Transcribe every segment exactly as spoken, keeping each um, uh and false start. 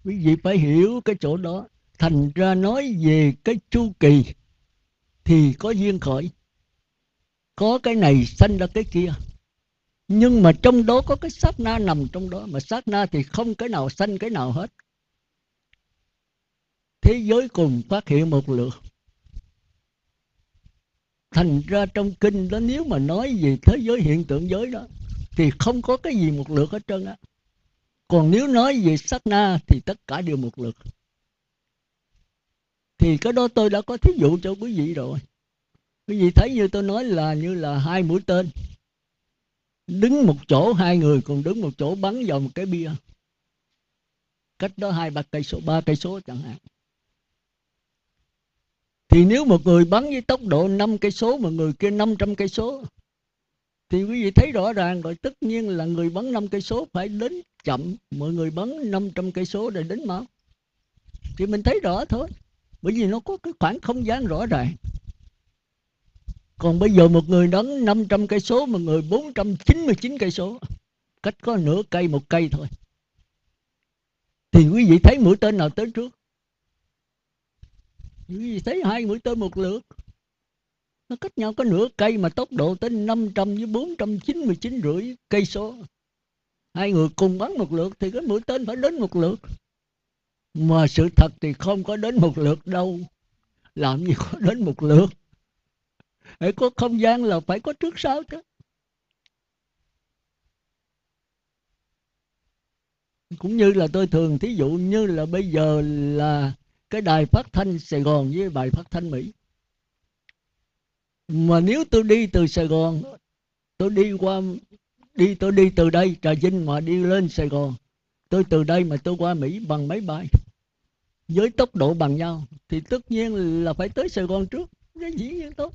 Quý vị phải hiểu cái chỗ đó. Thành ra nói về cái chu kỳ thì có duyên khởi, có cái này sanh ra cái kia. Nhưng mà trong đó có cái sát na nằm trong đó. Mà sát na thì không cái nào sanh cái nào hết. Thế giới cùng phát hiện một lượt. Thành ra trong kinh đó, nếu mà nói về thế giới hiện tượng giới đó thì không có cái gì một lượt hết trơn á. Còn nếu nói về sát na thì tất cả đều một lượt. Thì cái đó tôi đã có thí dụ cho quý vị rồi. Quý vị thấy như tôi nói là như là hai mũi tên đứng một chỗ, hai người cùng đứng một chỗ bắn vào một cái bia, cách đó hai ba cây số, ba cây số chẳng hạn. Thì nếu một người bắn với tốc độ năm cây số mà người kia năm trăm cây số thì quý vị thấy rõ ràng rồi, tất nhiên là người bắn năm cây số phải đến chậm, mọi người bắn năm trăm cây số để đến mau. Thì mình thấy rõ thôi, bởi vì nó có cái khoảng không gian rõ ràng. Còn bây giờ một người bắn năm trăm cây số mà người bốn trăm chín mươi chín cây số, cách có nửa cây một cây thôi, thì quý vị thấy mũi tên nào tới trước? Quý vị thấy hai mũi tên một lượt, nó cách nhau có nửa cây mà tốc độ tới năm trăm với bốn trăm chín mươi chín rưỡi cây số. Hai người cùng bắn một lượt thì cái mũi tên phải đến một lượt. Mà sự thật thì không có đến một lượt đâu. Làm gì có đến một lượt. Phải có không gian là phải có trước sau chứ. Cũng như là tôi thường thí dụ như là bây giờ là cái đài phát thanh Sài Gòn với đài phát thanh Mỹ. Mà nếu tôi đi từ Sài Gòn, tôi đi qua đi tôi đi từ đây Trà Vinh mà đi lên Sài Gòn, tôi từ đây mà tôi qua Mỹ bằng máy bay với tốc độ bằng nhau, thì tất nhiên là phải tới Sài Gòn trước. Cái dĩ nhiên tốt.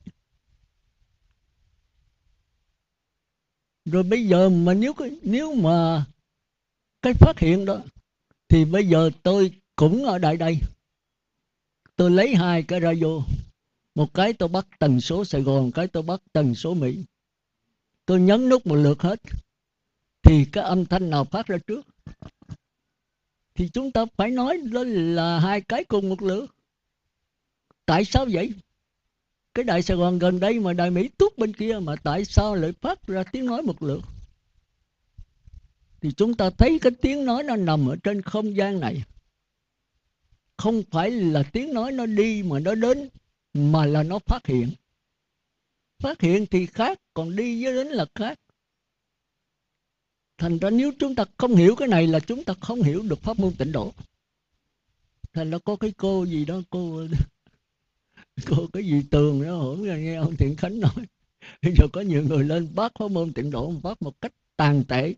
Rồi bây giờ mà nếu nếu mà cái phát hiện đó, thì bây giờ tôi cũng ở đại đây, tôi lấy hai cái radio, một cái tôi bắt tần số Sài Gòn, cái tôi bắt tần số Mỹ, tôi nhấn nút một lượt hết, thì cái âm thanh nào phát ra trước? Thì chúng ta phải nói đó là hai cái cùng một lượt. Tại sao vậy? Cái đài Sài Gòn gần đây mà đài Mỹ tuốt bên kia, mà tại sao lại phát ra tiếng nói một lượt? Thì chúng ta thấy cái tiếng nói nó nằm ở trên không gian này. Không phải là tiếng nói nó đi mà nó đến, mà là nó phát hiện. Phát hiện thì khác, còn đi với đến là khác. Thành ra nếu chúng ta không hiểu cái này là chúng ta không hiểu được pháp môn tịnh độ. Thành ra có cái cô gì đó, cô cô cái gì Tường đó, hổn nghe ông Thiện Khánh nói, bây giờ có nhiều người lên bác pháp môn tịnh độ, bác một cách tàn tệ.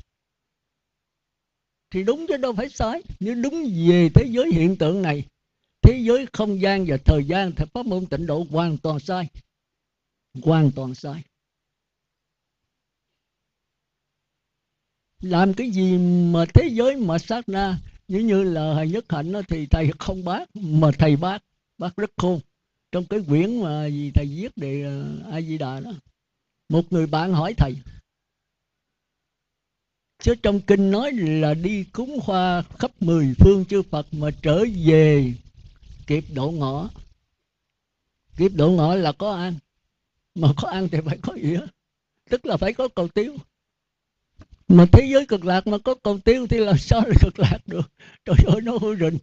Thì đúng chứ đâu phải sai. Nếu đúng về thế giới hiện tượng này, thế giới không gian và thời gian, thì pháp môn tịnh độ hoàn toàn sai. Hoàn toàn sai. Làm cái gì mà thế giới mà sát na, như như là thầy Nhất Hạnh đó, thì thầy không bác, mà thầy bác, bác rất khôn. Trong cái quyển mà gì thầy viết để A Di Đà đó, một người bạn hỏi thầy, chứ trong kinh nói là đi cúng hoa khắp mười phương chư Phật mà trở về kịp độ ngọ. Kịp độ ngọ là có ăn, mà có ăn thì phải có ỉa, tức là phải có cầu tiêu. Mà thế giới cực lạc mà có cầu tiêu thì làm sao lại cực lạc được? Trời ơi, nó hôi rình.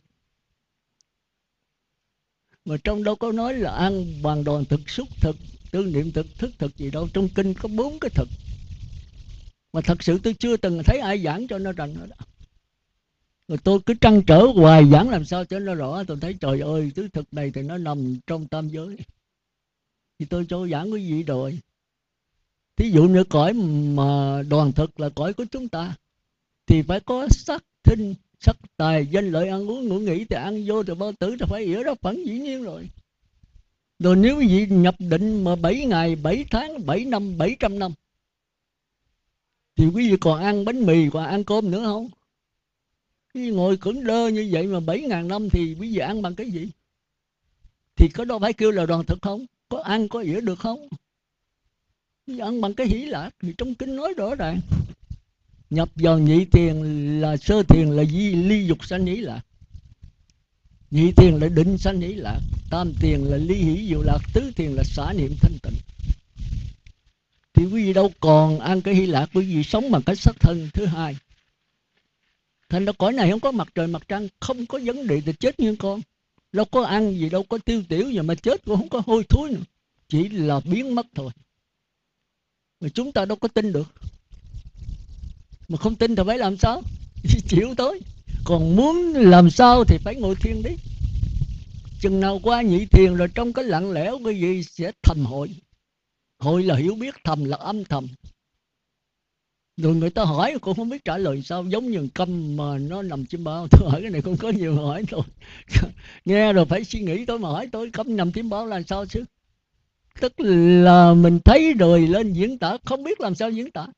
Mà trong đâu có nói là ăn hoàn đoàn thực, xúc thực, tư niệm thực, thức thực gì đâu. Trong kinh có bốn cái thực, mà thật sự tôi chưa từng thấy ai giảng cho nó rành đó. Rồi tôi cứ trăn trở hoài giảng làm sao cho nó rõ. Tôi thấy trời ơi, tứ thực này thì nó nằm trong tam giới, thì tôi cho giảng quý vị rồi. Thí dụ như cõi mà đoàn thực là cõi của chúng ta, thì phải có sắc thinh, sắc tài, danh lợi, ăn uống ngủ nghỉ, thì ăn vô thì bao tử thì phải ỉa đó phẳng dĩ nhiên rồi. Rồi nếu quý vị nhập định mà bảy ngày, bảy tháng, bảy năm, bảy trăm năm, thì quý vị còn ăn bánh mì, còn ăn cơm nữa không? Quý vị ngồi cứng đơ như vậy mà bảy ngàn năm thì quý vị ăn bằng cái gì? Thì có đâu phải kêu là đoàn thực không? Có ăn có ỉa được không? Quý vị ăn bằng cái hỷ lạc, thì trong kinh nói rõ ràng. Nhập vào nhị thiền là sơ thiền là di ly dục sanh hỷ lạc, nhị thiền là định sanh hỷ lạc, tam thiền là ly hỷ diệu lạc, tứ thiền là xả niệm thanh tịnh. Thì quý vị đâu còn ăn cái hỷ lạc, quý vị sống bằng cái sắc thân thứ hai. Thành ra cõi này không có mặt trời mặt trăng, không có vấn đề thì chết như con. Đâu có ăn gì, đâu có tiêu tiểu gì mà chết, cũng không có hôi thối nữa, chỉ là biến mất thôi. Mà chúng ta đâu có tin được. Mà không tin thì phải làm sao? Chịu thôi. Còn muốn làm sao thì phải ngồi thiền đi. Chừng nào qua nhị thiền rồi trong cái lặng lẽo cái gì sẽ thầm hội. Hội là hiểu biết, thầm là âm thầm. Rồi người ta hỏi cũng không biết trả lời sao, giống như câm mà nó nằm chim bao. Tôi hỏi cái này không có nhiều hỏi thôi. Nghe rồi phải suy nghĩ tôi mà hỏi tôi câm nằm chim bao là sao chứ? Tức là mình thấy rồi lên diễn tả, không biết làm sao diễn tả.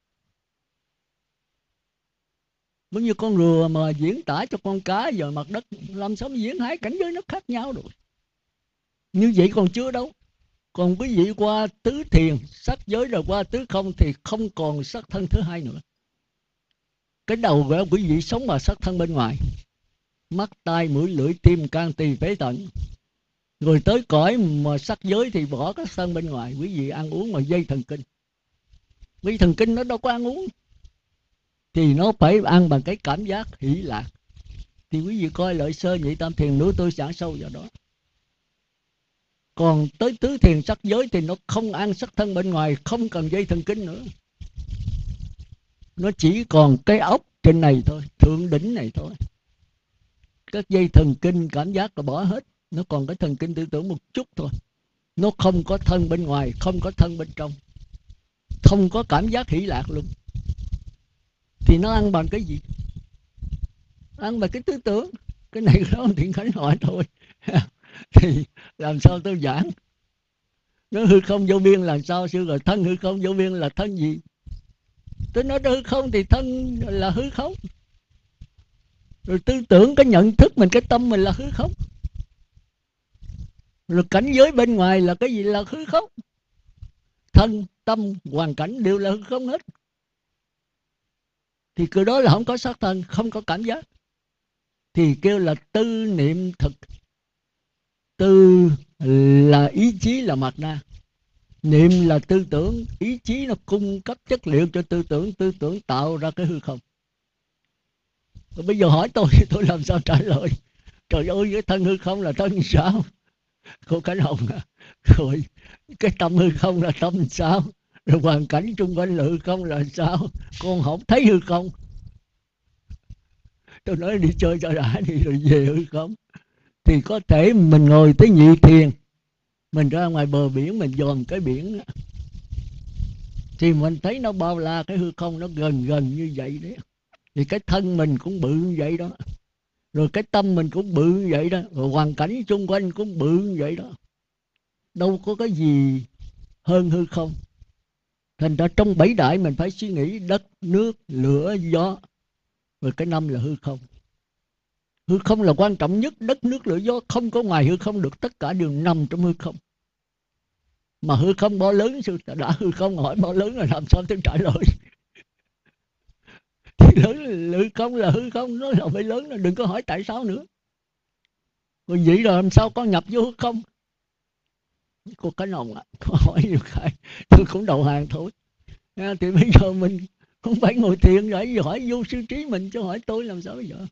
Giống như con rùa mà diễn tả cho con cá giờ mặt đất, làm sao mà diễn hai cảnh giới nó khác nhau rồi. Như vậy còn chưa đâu. Còn quý vị qua tứ thiền, sắc giới rồi qua tứ không thì không còn sắc thân thứ hai nữa. Cái đầu của quý vị sống mà sắc thân bên ngoài, mắt, tai, mũi, lưỡi, tim, can, tỳ, phế, thận. Rồi tới cõi mà sắc giới thì bỏ cái thân bên ngoài, quý vị ăn uống mà dây thần kinh. Vì thần kinh nó đâu có ăn uống, thì nó phải ăn bằng cái cảm giác hỷ lạc. Thì quý vị coi lợi sơ nhị tam thiền nữa, tôi giảng sâu vào đó. Còn tới tứ thiền sắc giới thì nó không ăn sắc thân bên ngoài, không cần dây thần kinh nữa. Nó chỉ còn cái ốc trên này thôi, thượng đỉnh này thôi. Các dây thần kinh cảm giác là bỏ hết. Nó còn cái thần kinh tư tưởng một chút thôi. Nó không có thân bên ngoài, không có thân bên trong, không có cảm giác hỷ lạc luôn. Thì nó ăn bằng cái gì? Ăn bằng cái tư tưởng. Cái này đó Thiện Khánh hỏi thôi. Thì làm sao tôi giảng? Nó hư không vô biên là sao sư? Rồi thân hư không vô biên là thân gì? Tôi nói hư không thì thân là hư không. Rồi tư tưởng, cái nhận thức mình, cái tâm mình là hư không. Rồi cảnh giới bên ngoài là cái gì? Là hư không. Thân, tâm, hoàn cảnh đều là hư không hết. Thì cái đó là không có sắc thân, không có cảm giác. Thì kêu là tư niệm thực. Tư là ý chí, là mặt na. Niệm là tư tưởng, ý chí nó cung cấp chất liệu cho tư tưởng, tư tưởng tạo ra cái hư không. Rồi bây giờ hỏi tôi, tôi làm sao trả lời? Trời ơi, cái thân hư không là thân sao? Cô Khánh Hồng à? Rồi cái tâm hư không là tâm sao? Rồi hoàn cảnh xung quanh là hư không là sao? Con không thấy hư không. Tôi nói đi chơi cho đã đi rồi về hư không. Thì có thể mình ngồi tới nhị thiền, mình ra ngoài bờ biển, mình dòm cái biển đó, thì mình thấy nó bao la cái hư không, nó gần gần như vậy đấy. Thì cái thân mình cũng bự như vậy đó. Rồi cái tâm mình cũng bự như vậy đó. Rồi hoàn cảnh xung quanh cũng bự như vậy đó. Đâu có cái gì hơn hư không. Thành ra trong bảy đại mình phải suy nghĩ đất, nước, lửa, gió. Rồi cái năm là hư không. Hư không là quan trọng nhất. Đất, nước, lửa, gió không có ngoài hư không được. Tất cả đều nằm trong hư không. Mà hư không bao lớn, đã hư không hỏi bao lớn là làm sao tôi trả lời. Thì lớn hư không là hư không, nó là phải lớn, đừng có hỏi tại sao nữa. Rồi vậy rồi làm sao có nhập vô hư không? Cô Khánh Hồng ạ, à, hỏi nhiều cái tôi cũng đầu hàng thôi. Thì bây giờ mình không phải ngồi thiền rồi, hỏi vô sư trí mình, chứ hỏi tôi làm sao bây giờ.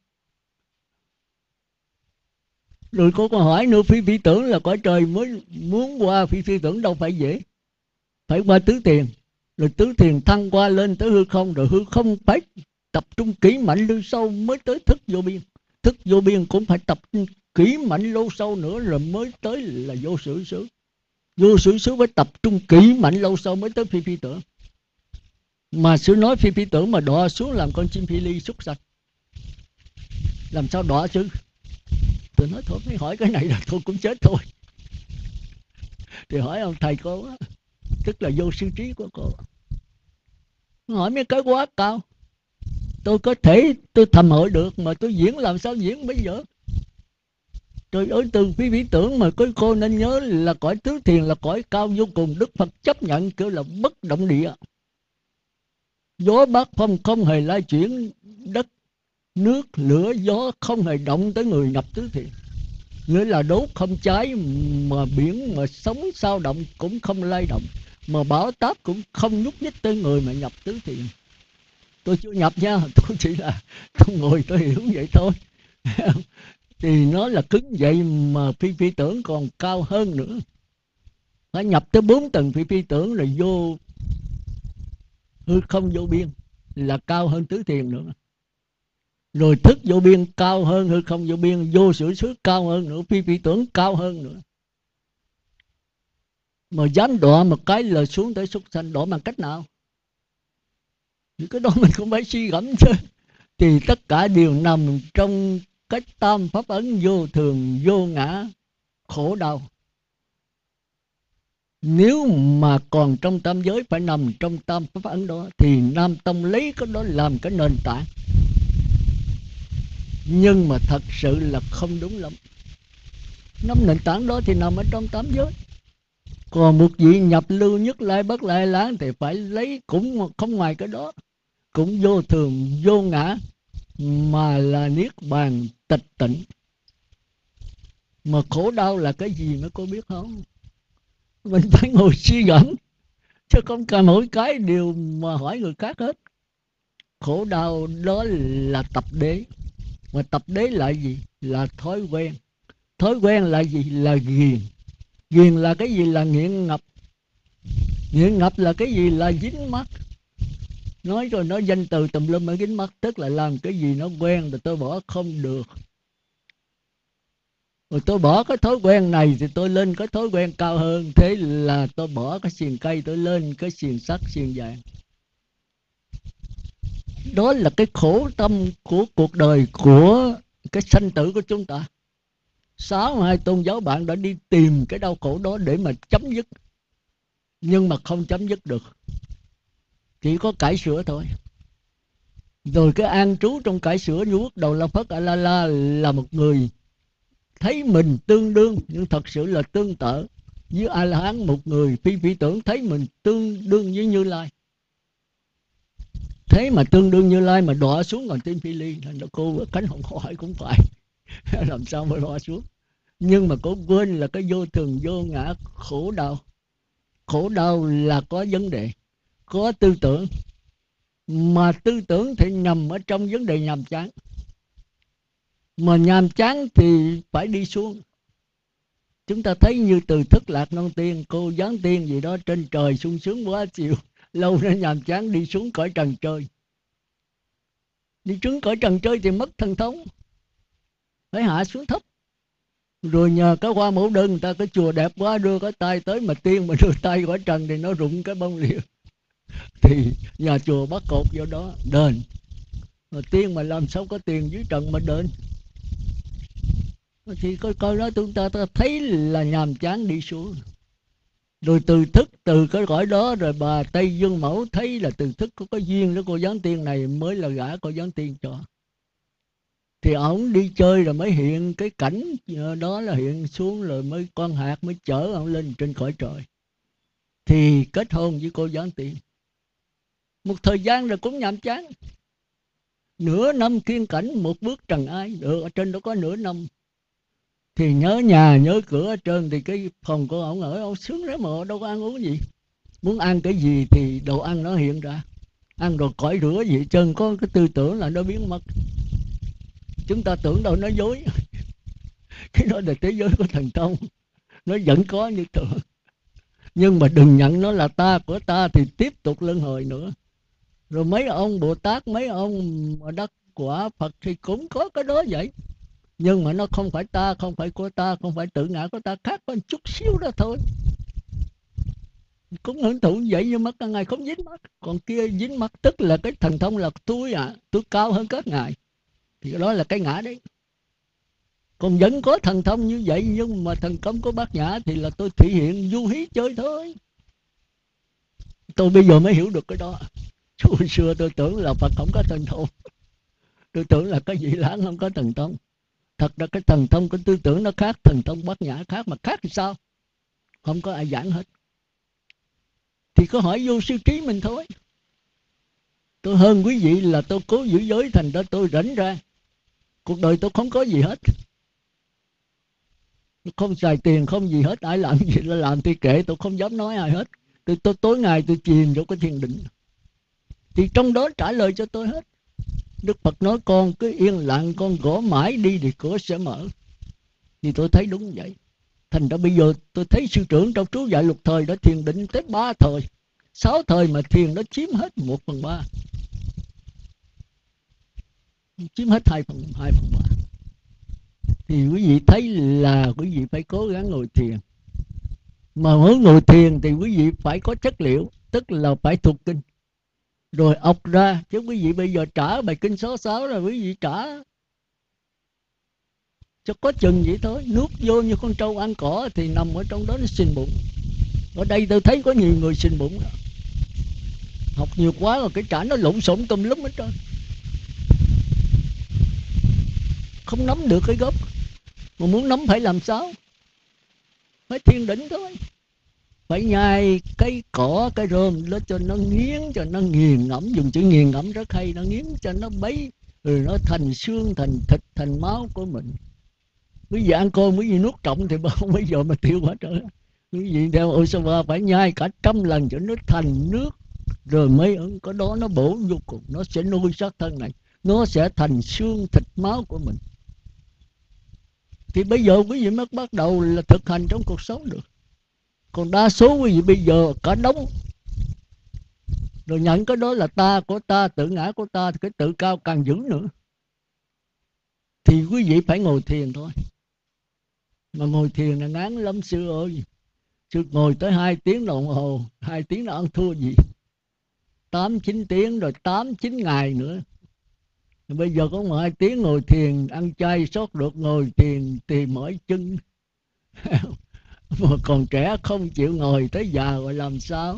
Rồi cô còn hỏi nữa, phi phi tưởng là cõi trời mới muốn qua phi phi tưởng đâu phải dễ. Phải qua tứ thiền. Rồi tứ thiền thăng qua lên tới hư không. Rồi hư không phải tập trung kỹ mạnh lưu sâu mới tới thức vô biên. Thức vô biên cũng phải tập trung kỹ mạnh lâu sâu nữa rồi mới tới là vô sự xứ. Vô sự xứ phải tập trung kỹ mạnh lâu sâu mới tới phi phi tưởng. Mà sư nói phi phi tưởng mà đọa xuống làm con chim phi ly súc sạch, làm sao đọa chứ? Tôi nói thôi, mới hỏi cái này là tôi cũng chết thôi. Thì hỏi ông thầy cô á, tức là vô sư trí của cô, hỏi mấy cái quá cao. Tôi có thể tôi thầm hỏi được, mà tôi diễn làm sao diễn bây giờ? Trời ơi, từ phi phi tưởng mà cô, cô nên nhớ là cõi tứ thiền là cõi cao vô cùng. Đức Phật chấp nhận kêu là bất động địa. Gió bát phong không hề lay chuyển, đất nước lửa gió không hề động tới người nhập tứ thiền. Nghĩa là đốt không cháy, mà biển mà sóng sao động cũng không lay động, mà bão táp cũng không nhúc nhích tới người mà nhập tứ thiền. Tôi chưa nhập nha, tôi chỉ là tôi ngồi tôi hiểu vậy thôi. Thì nó là cứng vậy mà phi phi tưởng còn cao hơn nữa. Phải nhập tới bốn tầng phi phi tưởng là vô hư không vô biên, là cao hơn tứ thiền nữa. Rồi thức vô biên cao hơn hư không vô biên, vô sự xứ cao hơn nữa, phi phi tưởng cao hơn nữa. Mà dám đọa một cái là xuống tới súc sanh, đọa bằng cách nào? Những cái đó mình cũng phải suy gẫm chứ. Thì tất cả đều nằm trong cái tam pháp ấn vô thường, vô ngã, khổ đau. Nếu mà còn trong tam giới phải nằm trong tam pháp ấn đó, thì Nam Tông lấy cái đó làm cái nền tảng. Nhưng mà thật sự là không đúng lắm. Năm nền tảng đó thì nằm ở trong tám giới. Còn một vị nhập lưu nhất lai bất lai láng thì phải lấy cũng không ngoài cái đó, cũng vô thường vô ngã, mà là niết bàn tịch tịnh. Mà khổ đau là cái gì mới cô biết không? Mình phải ngồi suy gẫm, chứ không cần mỗi cái đều mà hỏi người khác hết. Khổ đau đó là tập đế. Mà tập đế là gì? Là thói quen. Thói quen là gì? Là ghiền. Ghiền là cái gì? Là nghiện ngập. Nghiện ngập là cái gì? Là dính mắc. Nói rồi nói danh từ tùm lum ở dính mắc, tức là làm cái gì nó quen rồi tôi bỏ không được. Rồi tôi bỏ cái thói quen này thì tôi lên cái thói quen cao hơn. Thế là tôi bỏ cái xiềng cây, tôi lên cái xiềng sắt, xiềng vàng. Đó là cái khổ tâm của cuộc đời, của cái sanh tử của chúng ta. Sáu hai tôn giáo bạn đã đi tìm cái đau khổ đó để mà chấm dứt, nhưng mà không chấm dứt được, chỉ có cải sửa thôi. Rồi cái an trú trong cải sửa như quốc đầu La Phất A La La là một người thấy mình tương đương, nhưng thật sự là tương tự với A La Hán. Một người phi phi tưởng thấy mình tương đương với Như Lai. Thế mà tương đương Như Lai mà đọa xuống còn tiên phi ly. Nên cô Khánh Hồng hỏi cũng phải làm sao mà đọa xuống. Nhưng mà cô quên là cái vô thường vô ngã khổ đau. Khổ đau là có vấn đề, có tư tưởng. Mà tư tưởng thì nằm ở trong vấn đề nhàm chán. Mà nhàm chán thì phải đi xuống. Chúng ta thấy như từ Thức Lạc Non Tiên, cô Giáng Tiên gì đó, trên trời sung sướng quá chịu, lâu nên nhàm chán đi xuống cõi trần chơi. Đi xuống cõi trần chơi thì mất thần thông, phải hạ xuống thấp. Rồi nhờ cái hoa mẫu đơn, người ta cái chùa đẹp quá, đưa cái tay tới, mà tiên mà đưa tay cõi trần thì nó rụng cái bông liễu. Thì nhà chùa bắt cột vô đó đền. Mà tiên mà làm sao có tiền dưới trần mà đền. Thì coi coi đó chúng ta, ta thấy là nhàm chán đi xuống. Rồi từ thức, từ cái cõi đó, rồi bà Tây Dương Mẫu thấy là từ thức có cái duyên với cô Giáng Tiên này, mới là gả cô Giáng Tiên cho. Thì ổng đi chơi rồi mới hiện cái cảnh đó, là hiện xuống rồi mới con hạt mới chở ổng lên trên cõi trời. Thì kết hôn với cô Giáng Tiên. Một thời gian rồi cũng nhàm chán. Nửa năm kiên cảnh một bước trần ai, được ở trên đó có nửa năm. Thì nhớ nhà nhớ cửa ở trên, thì cái phòng của ổng ở ổng sướng lắm mà đâu có ăn uống gì. Muốn ăn cái gì thì đồ ăn nó hiện ra. Ăn rồi cõi rửa gì chân, có cái tư tưởng là nó biến mất. Chúng ta tưởng đâu nó dối. Cái đó là thế giới của thần thông, nó vẫn có như tưởng. Nhưng mà đừng nhận nó là ta của ta, thì tiếp tục luân hồi nữa. Rồi mấy ông Bồ Tát, mấy ông mà đắc quả Phật thì cũng có cái đó vậy. Nhưng mà nó không phải ta, không phải của ta, không phải tự ngã của ta, khác có một chút xíu đó thôi. Cũng hưởng thụ vậy, nhưng mà các ngài không dính mắt. Còn kia dính mắt, tức là cái thần thông là tôi à, tôi cao hơn các ngài. Thì đó là cái ngã đấy. Còn vẫn có thần thông như vậy, nhưng mà thần công của Bát Nhã thì là tôi thể hiện du hí chơi thôi. Tôi bây giờ mới hiểu được cái đó. Chứ hồi xưa tôi tưởng là Phật không có thần thông. Tôi tưởng là cái gì lãng không có thần thông. Thật ra cái thần thông của tư tưởng nó khác, thần thông Bát Nhã khác. Mà khác thì sao? Không có ai giảng hết. Thì có hỏi vô sư trí mình thôi. Tôi hơn quý vị là tôi cố giữ giới, thành ra tôi rảnh ra. Cuộc đời tôi không có gì hết, không xài tiền, không gì hết. Ai làm gì là làm thì kệ, tôi không dám nói ai hết. Tôi, tôi tối ngày tôi chìm vô cái thiền định, thì trong đó trả lời cho tôi hết. Đức Phật nói con cứ yên lặng, con gõ mãi đi thì cửa sẽ mở. Thì tôi thấy đúng vậy. Thành ra bây giờ tôi thấy sư trưởng trong chú dạy lục thời đã thiền định tới ba thời, sáu thời, mà thiền nó chiếm hết một phần ba, chiếm hết hai phần hai phần ba. Thì quý vị thấy là quý vị phải cố gắng ngồi thiền. Mà muốn ngồi thiền thì quý vị phải có chất liệu, tức là phải thuộc kinh rồi ọc ra. Chứ quý vị bây giờ trả bài kinh số sáu là quý vị trả cho có chừng vậy thôi. Nuốt vô như con trâu ăn cỏ thì nằm ở trong đó nó sình bụng. Ở đây tôi thấy có nhiều người sình bụng đó. Học nhiều quá rồi cái trả nó lộn xộn tùm lum hết trơn, không nắm được cái gốc. Mà muốn nắm phải làm sao? Phải thiền định thôi. Phải nhai cái cỏ, cái rơm nó cho nó nghiến, cho nó nghiền ngẫm. Dùng chữ nghiền ngẫm rất hay. Nó nghiến cho nó bấy, rồi nó thành xương, thành thịt, thành máu của mình. Quý vị ăn cơm, quý vị nuốt trọng thì không bao giờ mà tiêu quá trời. Quý vị theo Osama phải nhai cả trăm lần cho nó thành nước, rồi mới có đó nó bổ vô cùng. Nó sẽ nuôi xác thân này, nó sẽ thành xương thịt máu của mình. Thì bây giờ quý vị mới bắt đầu là thực hành trong cuộc sống được. Còn đa số quý vị bây giờ cả đống, rồi nhận cái đó là ta của ta, tự ngã của ta, thì cái tự cao càng dữ nữa. Thì quý vị phải ngồi thiền thôi. Mà ngồi thiền là ngán lắm sư ơi. Sư ngồi tới hai tiếng đồng hồ, hai tiếng là ăn thua gì. Tám chín tiếng rồi tám chín ngày nữa. Bây giờ có một hai tiếng ngồi thiền, ăn chay sót được, ngồi thiền thì mỏi chân. Mà còn trẻ không chịu ngồi tới già rồi làm sao?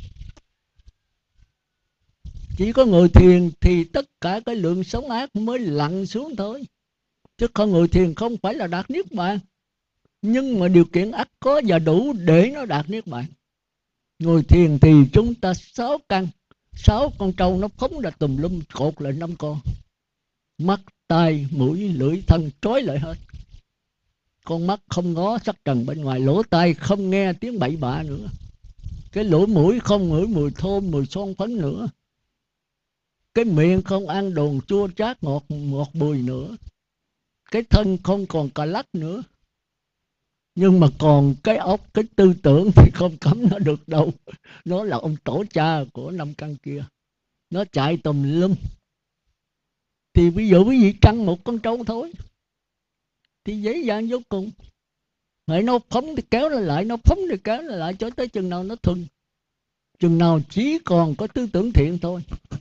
Chỉ có ngồi thiền thì tất cả cái lượng sống ác mới lặn xuống thôi. Chứ không ngồi thiền không phải là đạt niết bàn. Nhưng mà điều kiện ắt có và đủ để nó đạt niết bàn. Ngồi thiền thì chúng ta sáu căn, sáu con trâu nó phóng ra tùm lum, cột lại năm con. Mắt, tai, mũi, lưỡi, thân trói lại hết. Con mắt không ngó sắc trần bên ngoài, lỗ tai không nghe tiếng bậy bạ nữa. Cái lỗ mũi không ngửi mùi thơm, mùi son phấn nữa. Cái miệng không ăn đồ chua chát ngọt ngọt bùi nữa. Cái thân không còn cà lách nữa. Nhưng mà còn cái óc, cái tư tưởng thì không cấm nó được đâu. Nó là ông tổ cha của năm căn kia. Nó chạy tùm lum. Thì bây giờ quý vị trăng một con trâu thôi thì dễ dàng vô cùng. Hãy nó phóng thì kéo nó lại, nó phóng thì kéo nó lại, cho tới chừng nào nó thuần. Chừng nào chỉ còn có tư tưởng thiện thôi.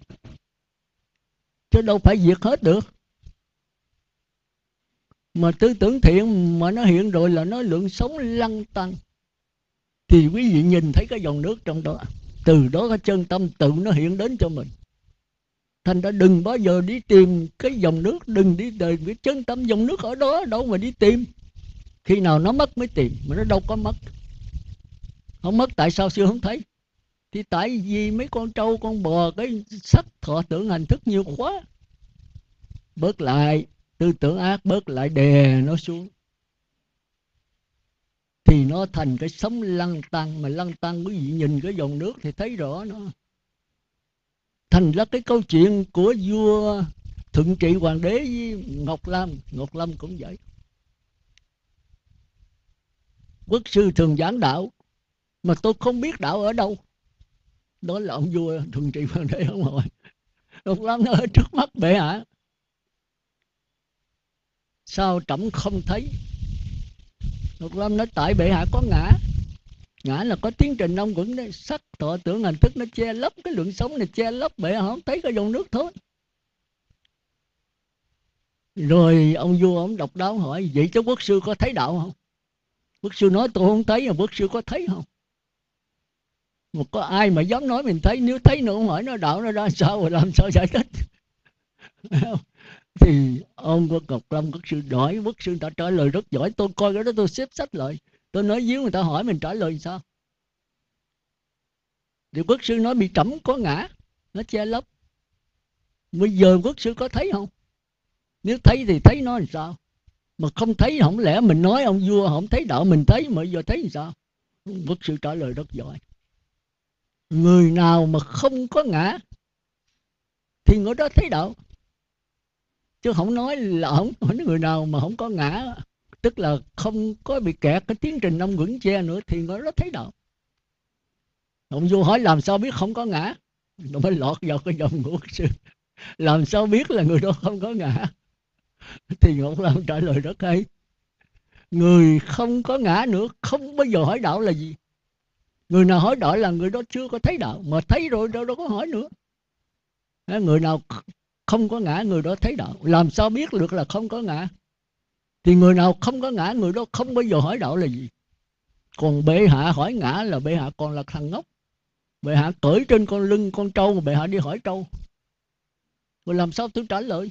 Chứ đâu phải diệt hết được. Mà tư tưởng thiện mà nó hiện rồi là nó lượng sống lăng tăng. Thì quý vị nhìn thấy cái dòng nước trong đó. Từ đó cái chân tâm tự nó hiện đến cho mình. Thành ra đừng bao giờ đi tìm cái dòng nước. Đừng đi tìm cái chân tâm dòng nước ở đó. Đâu mà đi tìm. Khi nào nó mất mới tìm. Mà nó đâu có mất. Không mất tại sao xưa không thấy? Thì tại vì mấy con trâu con bò cái sắc thọ tưởng hành thức nhiều quá. Bớt lại tư tưởng ác, bớt lại đè nó xuống. Thì nó thành cái sống lăng tăng. Mà lăng tăng quý vị nhìn cái dòng nước thì thấy rõ nó. Thành ra cái câu chuyện của vua Thuận Trị Hoàng đế với Ngọc Lâm. Ngọc Lâm cũng vậy. Quốc sư thường giảng đạo, mà tôi không biết đạo ở đâu. Đó là ông vua Thuận Trị Hoàng đế không hỏi. Ngọc Lâm nó ở trước mắt bệ hạ. Sao trẫm không thấy? Ngọc Lâm nói tại bệ hạ có ngã. Ngã là có tiến trình ông vẫn đấy. Sắc thọ tưởng hành thức nó che lấp cái lượng sống này, che lấp bệ hạ không thấy cái dòng nước thôi. Rồi ông vua ông độc đáo hỏi vậy chứ quốc sư có thấy đạo không? Quốc sư nói tôi không thấy. Mà quốc sư có thấy không? Mà có ai mà dám nói mình thấy? Nếu thấy nữa ông hỏi nó đạo nó ra sao rồi làm sao giải thích? Thì ông của Ngọc Lâm quốc sư hỏi, quốc sư ta trả lời rất giỏi. Tôi coi cái đó tôi xếp sách lại. Tôi nói với người ta hỏi mình trả lời sao? Thì quốc sư nói bị trẫm có ngã, nó che lấp. Bây giờ quốc sư có thấy không? Nếu thấy thì thấy nó làm sao? Mà không thấy không lẽ mình nói ông vua không thấy đạo, mình thấy mà giờ thấy làm sao? Quốc sư trả lời rất giỏi. Người nào mà không có ngã thì người đó thấy đạo. Chứ không nói là không, nói người nào mà không có ngã, tức là không có bị kẹt cái tiến trình năm quẩn che nữa, thì người đó thấy đạo. Ông vua hỏi làm sao biết không có ngã, nó mới lọt vào cái dòng của quốc sư. Làm sao biết là người đó không có ngã? Thì Ngọc Lam trả lời rất hay. Người không có ngã nữa không bao giờ hỏi đạo là gì. Người nào hỏi đạo là người đó chưa có thấy đạo, mà thấy rồi đâu, đâu có hỏi nữa. Người nào không có ngã người đó thấy đạo. Làm sao biết được là không có ngã? Thì người nào không có ngã người đó không bao giờ hỏi đạo là gì. Còn bệ hạ hỏi ngã là bệ hạ còn là thằng ngốc. Bệ hạ cởi trên con lưng con trâu mà bệ hạ đi hỏi trâu, rồi làm sao tôi trả lời?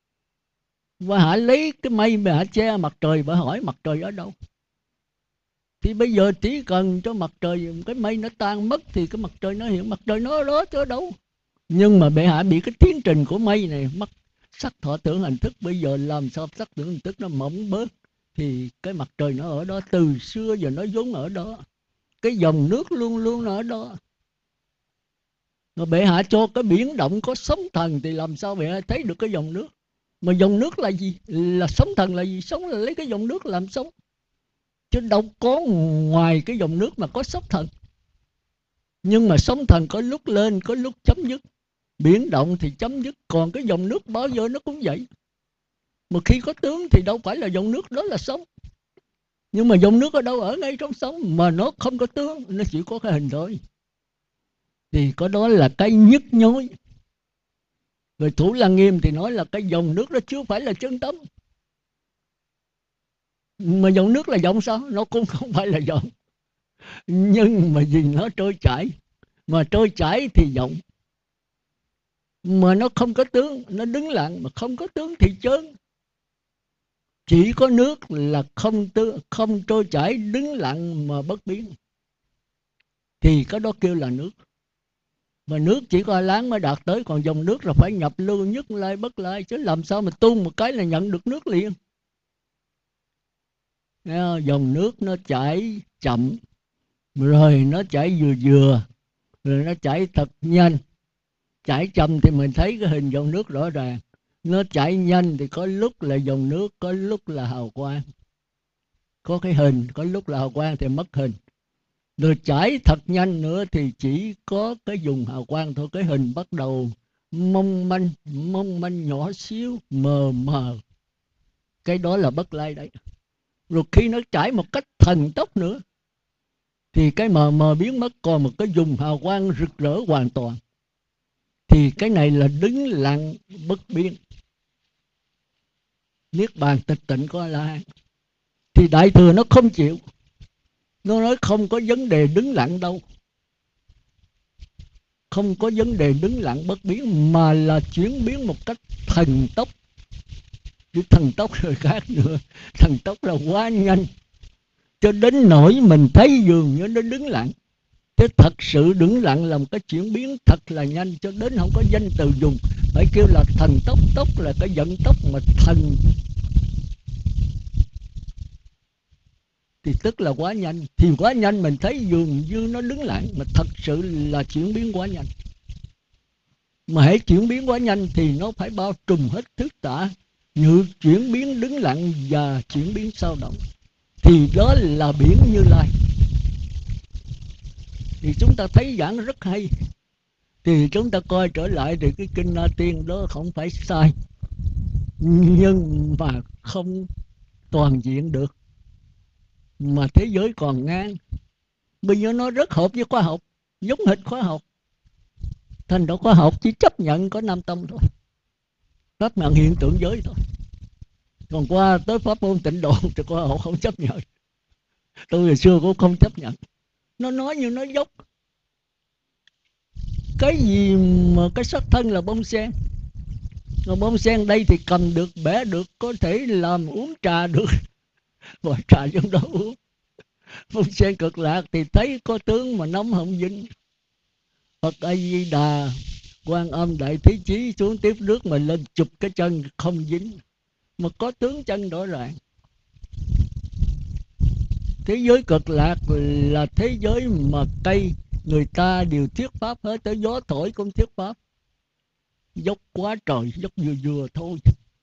Bệ hạ lấy cái mây bệ hạ che mặt trời, bệ hỏi mặt trời ở đâu? Thì bây giờ chỉ cần cho mặt trời, cái mây nó tan mất thì cái mặt trời nó hiện, mặt trời nó ở đó chứ ở đâu. Nhưng mà bệ hạ bị cái tiến trình của mây này mất sắc thọ tưởng hành thức, bây giờ làm sao sắc tưởng hành thức nó mỏng bớt thì cái mặt trời nó ở đó, từ xưa giờ nó vốn ở đó, cái dòng nước luôn luôn nó ở đó. Mà bệ hạ cho cái biển động có sóng thần thì làm sao bệ hạ thấy được cái dòng nước? Mà dòng nước là gì? Là sóng thần là gì? Sống là lấy cái dòng nước làm sống, chứ đâu có ngoài cái dòng nước mà có sóng thần. Nhưng mà sóng thần có lúc lên có lúc chấm dứt, biển động thì chấm dứt, còn cái dòng nước bao giờ nó cũng vậy. Mà khi có tướng thì đâu phải là dòng nước đó là sóng. Nhưng mà dòng nước ở đâu? Ở ngay trong sóng, mà nó không có tướng, nó chỉ có cái hình thôi. Thì có đó là cái nhức nhối. Rồi Thủ Lăng Nghiêm thì nói là cái dòng nước đó chưa phải là chân tâm. Mà dòng nước là dòng sao? Nó cũng không phải là dòng. Nhưng mà vì nó trôi chảy, mà trôi chảy thì dòng. Mà nó không có tướng, nó đứng lặng, mà không có tướng thì chơn. Chỉ có nước là không tướng, không trôi chảy, đứng lặng mà bất biến, thì cái đó kêu là nước. Mà nước chỉ có láng mới đạt tới, còn dòng nước là phải nhập lưu nhất lai bất lai, chứ làm sao mà tu một cái là nhận được nước liền. Dòng nước nó chảy chậm, rồi nó chảy vừa vừa, rồi nó chảy thật nhanh. Chảy chậm thì mình thấy cái hình dòng nước rõ ràng, nó chảy nhanh thì có lúc là dòng nước, có lúc là hào quang, có cái hình, có lúc là hào quang thì mất hình. Rồi chảy thật nhanh nữa thì chỉ có cái dùng hào quang thôi, cái hình bắt đầu mong manh, mong manh nhỏ xíu, mờ mờ. Cái đó là bất lai đấy. Rồi khi nó chảy một cách thần tốc nữa thì cái mờ mờ biến mất, còn một cái dùng hào quang rực rỡ hoàn toàn. Thì cái này là đứng lặng bất biến, niết bàn tịch tịnh có La. Thì Đại Thừa nó không chịu, nó nói không có vấn đề đứng lặng đâu, không có vấn đề đứng lặng bất biến, mà là chuyển biến một cách thần tốc. Chứ thần tốc rồi khác nữa, thần tốc là quá nhanh, cho đến nỗi mình thấy dường như nó đứng lặng. Thế thật sự đứng lặng là một cái chuyển biến thật là nhanh, cho đến không có danh từ dùng, phải kêu là thần tốc. Tốc là cái vận tốc, mà thần thì tức là quá nhanh. Thì quá nhanh mình thấy dường như nó đứng lặng, mà thật sự là chuyển biến quá nhanh. Mà hãy chuyển biến quá nhanh thì nó phải bao trùm hết thức tả, như chuyển biến đứng lặng và chuyển biến sao động, thì đó là biển Như Lai. Thì chúng ta thấy giảng rất hay, thì chúng ta coi trở lại thì cái kinh Na Tiên đó không phải sai, nhưng mà không toàn diện được, mà thế giới còn ngang. Bây giờ nó rất hợp với khoa học, giống hệt khoa học. Thành ra khoa học chỉ chấp nhận có Nam Tông thôi, chấp nhận hiện tượng giới thôi. Còn qua tới pháp môn Tịnh Độ thì khoa học không chấp nhận. Tôi hồi xưa cũng không chấp nhận. Nó nói như nó dốc. Cái gì mà cái sắc thân là bông sen, mà bông sen đây thì cầm được, bẻ được, có thể làm uống trà được, gọi trà trong đó uống. Bông sen Cực Lạc thì thấy có tướng mà nóng không dính. Phật A Di Đà Quan Âm Đại Thế Chí xuống tiếp nước mà lên chụp cái chân không dính, mà có tướng chân rõ ràng. Thế giới Cực Lạc là thế giới mà cây người ta đều thuyết pháp hết, tới gió thổi cũng thuyết pháp. Dốc quá trời, dốc vừa vừa thôi.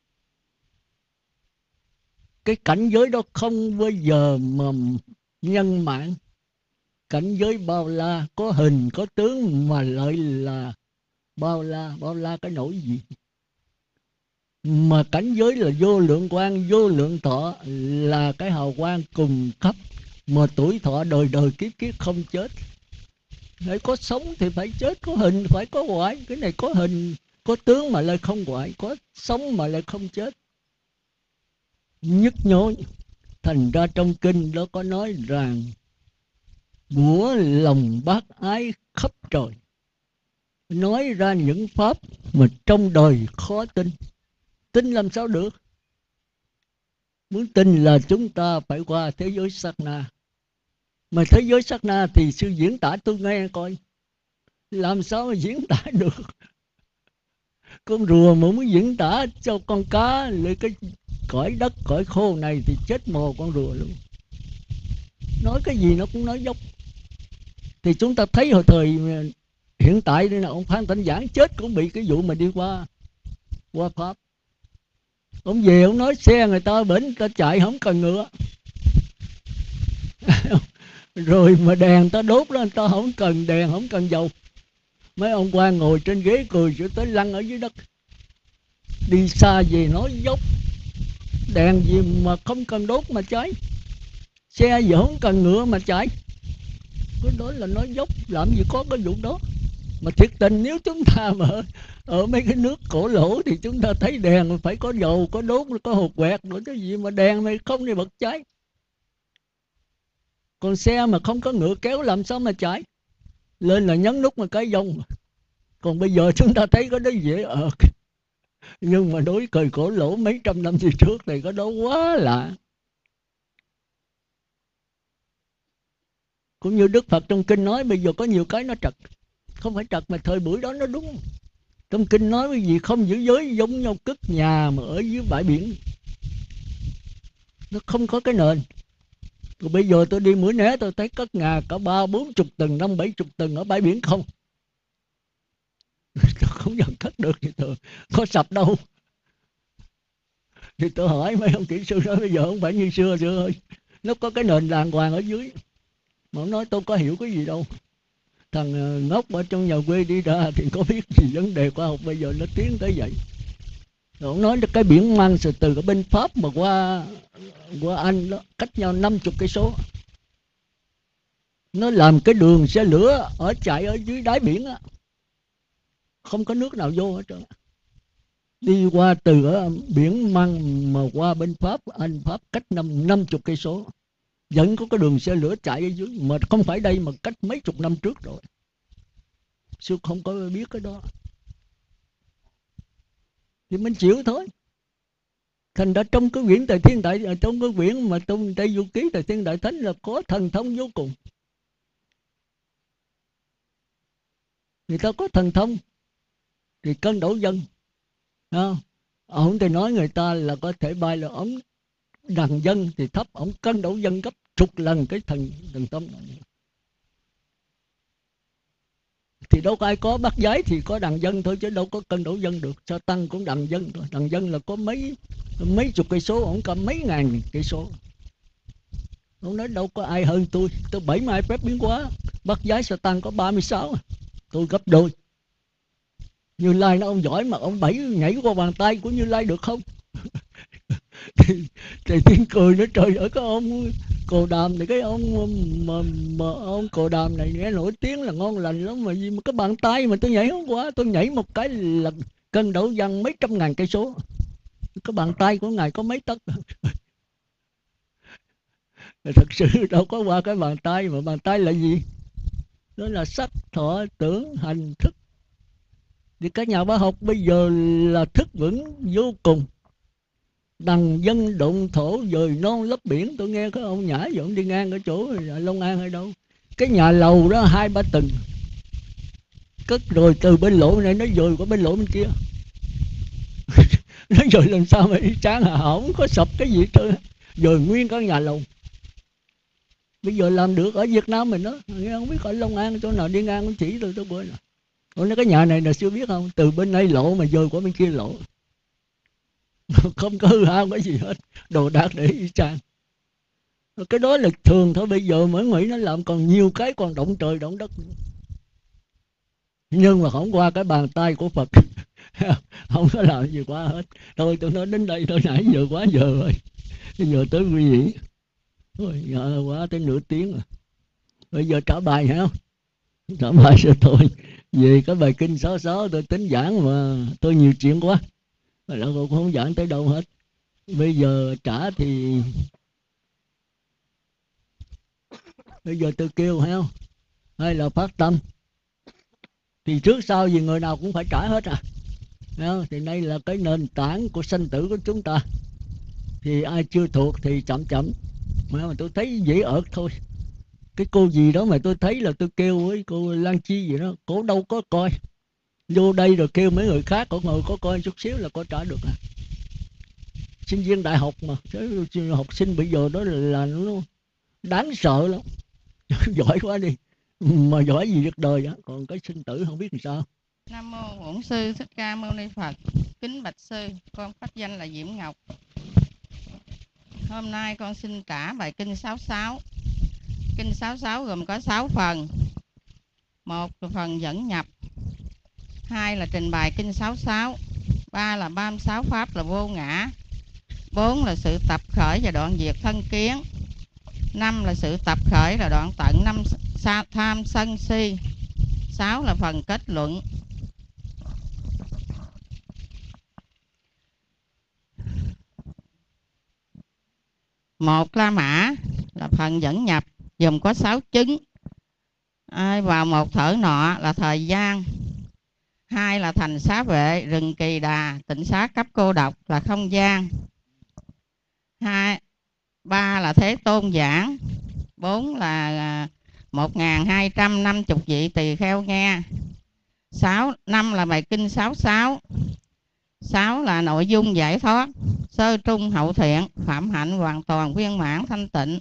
Cái cảnh giới đó không bao giờ mà nhân mạng. Cảnh giới bao la, có hình, có tướng mà lại là bao la. Bao la cái nỗi gì? Mà cảnh giới là vô lượng quang, vô lượng thọ, là cái hào quang cùng cấp, mà tuổi thọ đời đời kiếp kiếp không chết. Phải có sống thì phải chết, có hình phải có hoại. Cái này có hình, có tướng mà lại không hoại, có sống mà lại không chết. Nhức nhối. Thành ra trong kinh đó có nói rằng của lòng bác ái khắp trời, nói ra những pháp mà trong đời khó tin. Tin làm sao được? Muốn tin là chúng ta phải qua thế giới sát na. Mà thế giới sát na thì sư diễn tả tôi nghe coi, làm sao mà diễn tả được? Con rùa mà muốn diễn tả cho con cá lên cái cõi đất, cõi khô này thì chết mồ con rùa luôn. Nói cái gì nó cũng nói dốc. Thì chúng ta thấy hồi thời hiện tại đây là ông Phan Tịnh Giảng chết cũng bị cái vụ mà đi qua qua Pháp. Ông về ông nói xe người ta bển, người ta chạy không cần ngựa. Rồi mà đèn ta đốt đó, người ta không cần đèn, không cần dầu. Mấy ông quan ngồi trên ghế cười cho tới lăn ở dưới đất. Đi xa về nói dốc. Đèn gì mà không cần đốt mà cháy, xe gì không cần ngựa mà chạy. Cái đó là nói dốc, làm gì có cái vụ đó. Mà thiệt tình nếu chúng ta mà ở, ở mấy cái nước cổ lỗ thì chúng ta thấy đèn phải có dầu, có đốt, có hột quẹt nữa, cái gì mà đèn này không thì bật cháy. Còn xe mà không có ngựa kéo làm sao mà chạy? Lên là nhấn nút mà cái dông. Còn bây giờ chúng ta thấy có đó dễ ợt. Nhưng mà đối thời cổ lỗ mấy trăm năm về trước thì có đó quá lạ. Cũng như Đức Phật trong kinh nói bây giờ có nhiều cái nó trật. Không phải trật mà thời buổi đó nó đúng. Trong kinh nói cái gì không giữ giới giống nhau cất nhà mà ở dưới bãi biển. Nó không có cái nền. Rồi bây giờ tôi đi Mũi Né tôi thấy cất nhà cả ba bốn chục tầng, năm bảy chục tầng ở bãi biển không. Tôi không dám cất được thì tôi có sập đâu. Thì tôi hỏi mấy ông kỹ sư nói bây giờ không phải như xưa xưa ơi. Nó có cái nền đàng hoàng ở dưới. Mà ông nói tôi có hiểu cái gì đâu. Thằng ngốc ở trong nhà quê đi ra thì có biết gì vấn đề khoa học bây giờ nó tiến tới vậy. Rồi ông nói cái biển Mang từ từ ở bên Pháp mà qua qua Anh đó, cách nhau năm mươi cây số. Nó làm cái đường xe lửa ở chạy ở dưới đáy biển á. Không có nước nào vô hết trơn. Đi qua từ ở biển Măng mà qua bên Pháp, Anh Pháp cách năm năm mươi cây số. Vẫn có cái đường xe lửa chạy ở dưới, mà không phải đây mà cách mấy chục năm trước rồi. Sư không có biết cái đó. Thì mình chịu thôi. Thành ra trong cái quyển Tề Thiên Đại, trong cái quyển mà trong Tây Du Ký Tề Thiên Đại Thánh là có thần thông vô cùng. Người ta có thần thông thì cân đổ dân. Không? Ông thì nói người ta là có thể bay là ống đàn dân thì thấp, ông cân đổ dân gấp chục lần cái thần thần thông này. Thì đâu có ai có bắt giấy thì có đàn dân thôi chứ đâu có cân đổ dân được. Sao tăng cũng đàn dân thôi. Đàn dân là có mấy mấy chục cây số, ông có mấy ngàn cây số. Ông nói đâu có ai hơn tôi, tôi bảy mươi hai phép biến hóa, bắt giấy sao tăng có ba mươi sáu, tôi gấp đôi. Như Lai nó ông giỏi mà ông bảy nhảy qua bàn tay của Như Lai được không? thì, thì tiếng cười nó trời ơi, cái ông Cồ Đàm này, cái ông mà, mà ông Cồ Đàm này nghe nổi tiếng là ngon lành lắm mà gì mà cái bàn tay mà tôi nhảy không qua, tôi nhảy một cái là cân đổ dân mấy trăm ngàn cây số. Cái bàn tay của ngài có mấy tấc. Thật sự đâu có qua cái bàn tay, mà bàn tay là gì? Đó là sắc, thọ, tưởng, hành, thức. Thì các nhà bác học bây giờ là thức vững vô cùng. Đằng dân đụng thổ dời non lấp biển. Tôi nghe cái ông Nhã giờ ông đi ngang ở chỗ Long An hay đâu, cái nhà lầu đó hai ba tầng, cất rồi từ bên lỗ này nó dời qua bên lỗ bên kia. Nó dời làm sao mà đi tráng hả? Không có sập cái gì trơn, dời nguyên cả nhà lầu. Bây giờ làm được ở Việt Nam mình đó, không biết ở Long An chỗ nào đi ngang cũng chỉ tôi tôi bữa nào. Còn cái nhà này là chưa biết không, từ bên đây lộ mà dời qua bên kia lộ. Không có hư hao cái gì hết, đồ đạc để y chang. Cái đó là thường thôi, bây giờ mới nghĩ nó làm còn nhiều cái còn động trời động đất. Nhưng mà không qua cái bàn tay của Phật. Không có làm gì quá hết. Thôi tôi nói đến đây thôi, nãy giờ quá giờ rồi. Bây giờ tới quý vị. Thôi giờ quá tới nửa tiếng rồi. Bây giờ trả bài hả? Trả bài rồi thôi. Về cái bài kinh sáu sáu tôi tính giảng mà tôi nhiều chuyện quá. Mà nó cũng không giảng tới đâu hết. Bây giờ trả thì bây giờ tôi kêu hay không? Hay là phát tâm? Thì trước sau gì người nào cũng phải trả hết à. Không? Thì đây là cái nền tảng của sanh tử của chúng ta. Thì ai chưa thuộc thì chậm chậm. Mà tôi thấy dễ ợt thôi. Cái cô gì đó mà tôi thấy là tôi kêu với cô Lan Chi gì đó, cô đâu có coi. Vô đây rồi kêu mấy người khác, có người có coi chút xíu là có trả được à. Sinh viên đại học mà, học sinh bây giờ đó là, là nó đáng sợ lắm. Giỏi quá đi. Mà giỏi gì việc đời á, còn cái sinh tử không biết làm sao. Nam mô Bổn Sư Thích Ca Mâu Ni Phật. Kính bạch sư, con pháp danh là Diễm Ngọc. Hôm nay con xin trả bài kinh sáu sáu. Kinh sáu sáu gồm có sáu phần. Một là phần dẫn nhập, hai là trình bày kinh sáu sáu, ba là ba mươi sáu pháp là vô ngã, bốn là sự tập khởi và đoạn diệt thân kiến, năm là sự tập khởi là đoạn tận năm tham sân si, sáu là phần kết luận. Một La Mã là phần dẫn nhập, gồm có sáu chứng. Ai vào một thở nọ là thời gian. Hai là thành xá vệ, rừng Kỳ Đà, tịnh xá cấp cô độc là không gian. Hai, ba là Thế Tôn giảng. Bốn là một nghìn hai trăm năm mươi vị tỳ kheo nghe. Sáu, năm là bài kinh sáu sáu. Sáu là nội dung giải thoát, sơ trung hậu thiện, phạm hạnh hoàn toàn viên mãn thanh tịnh.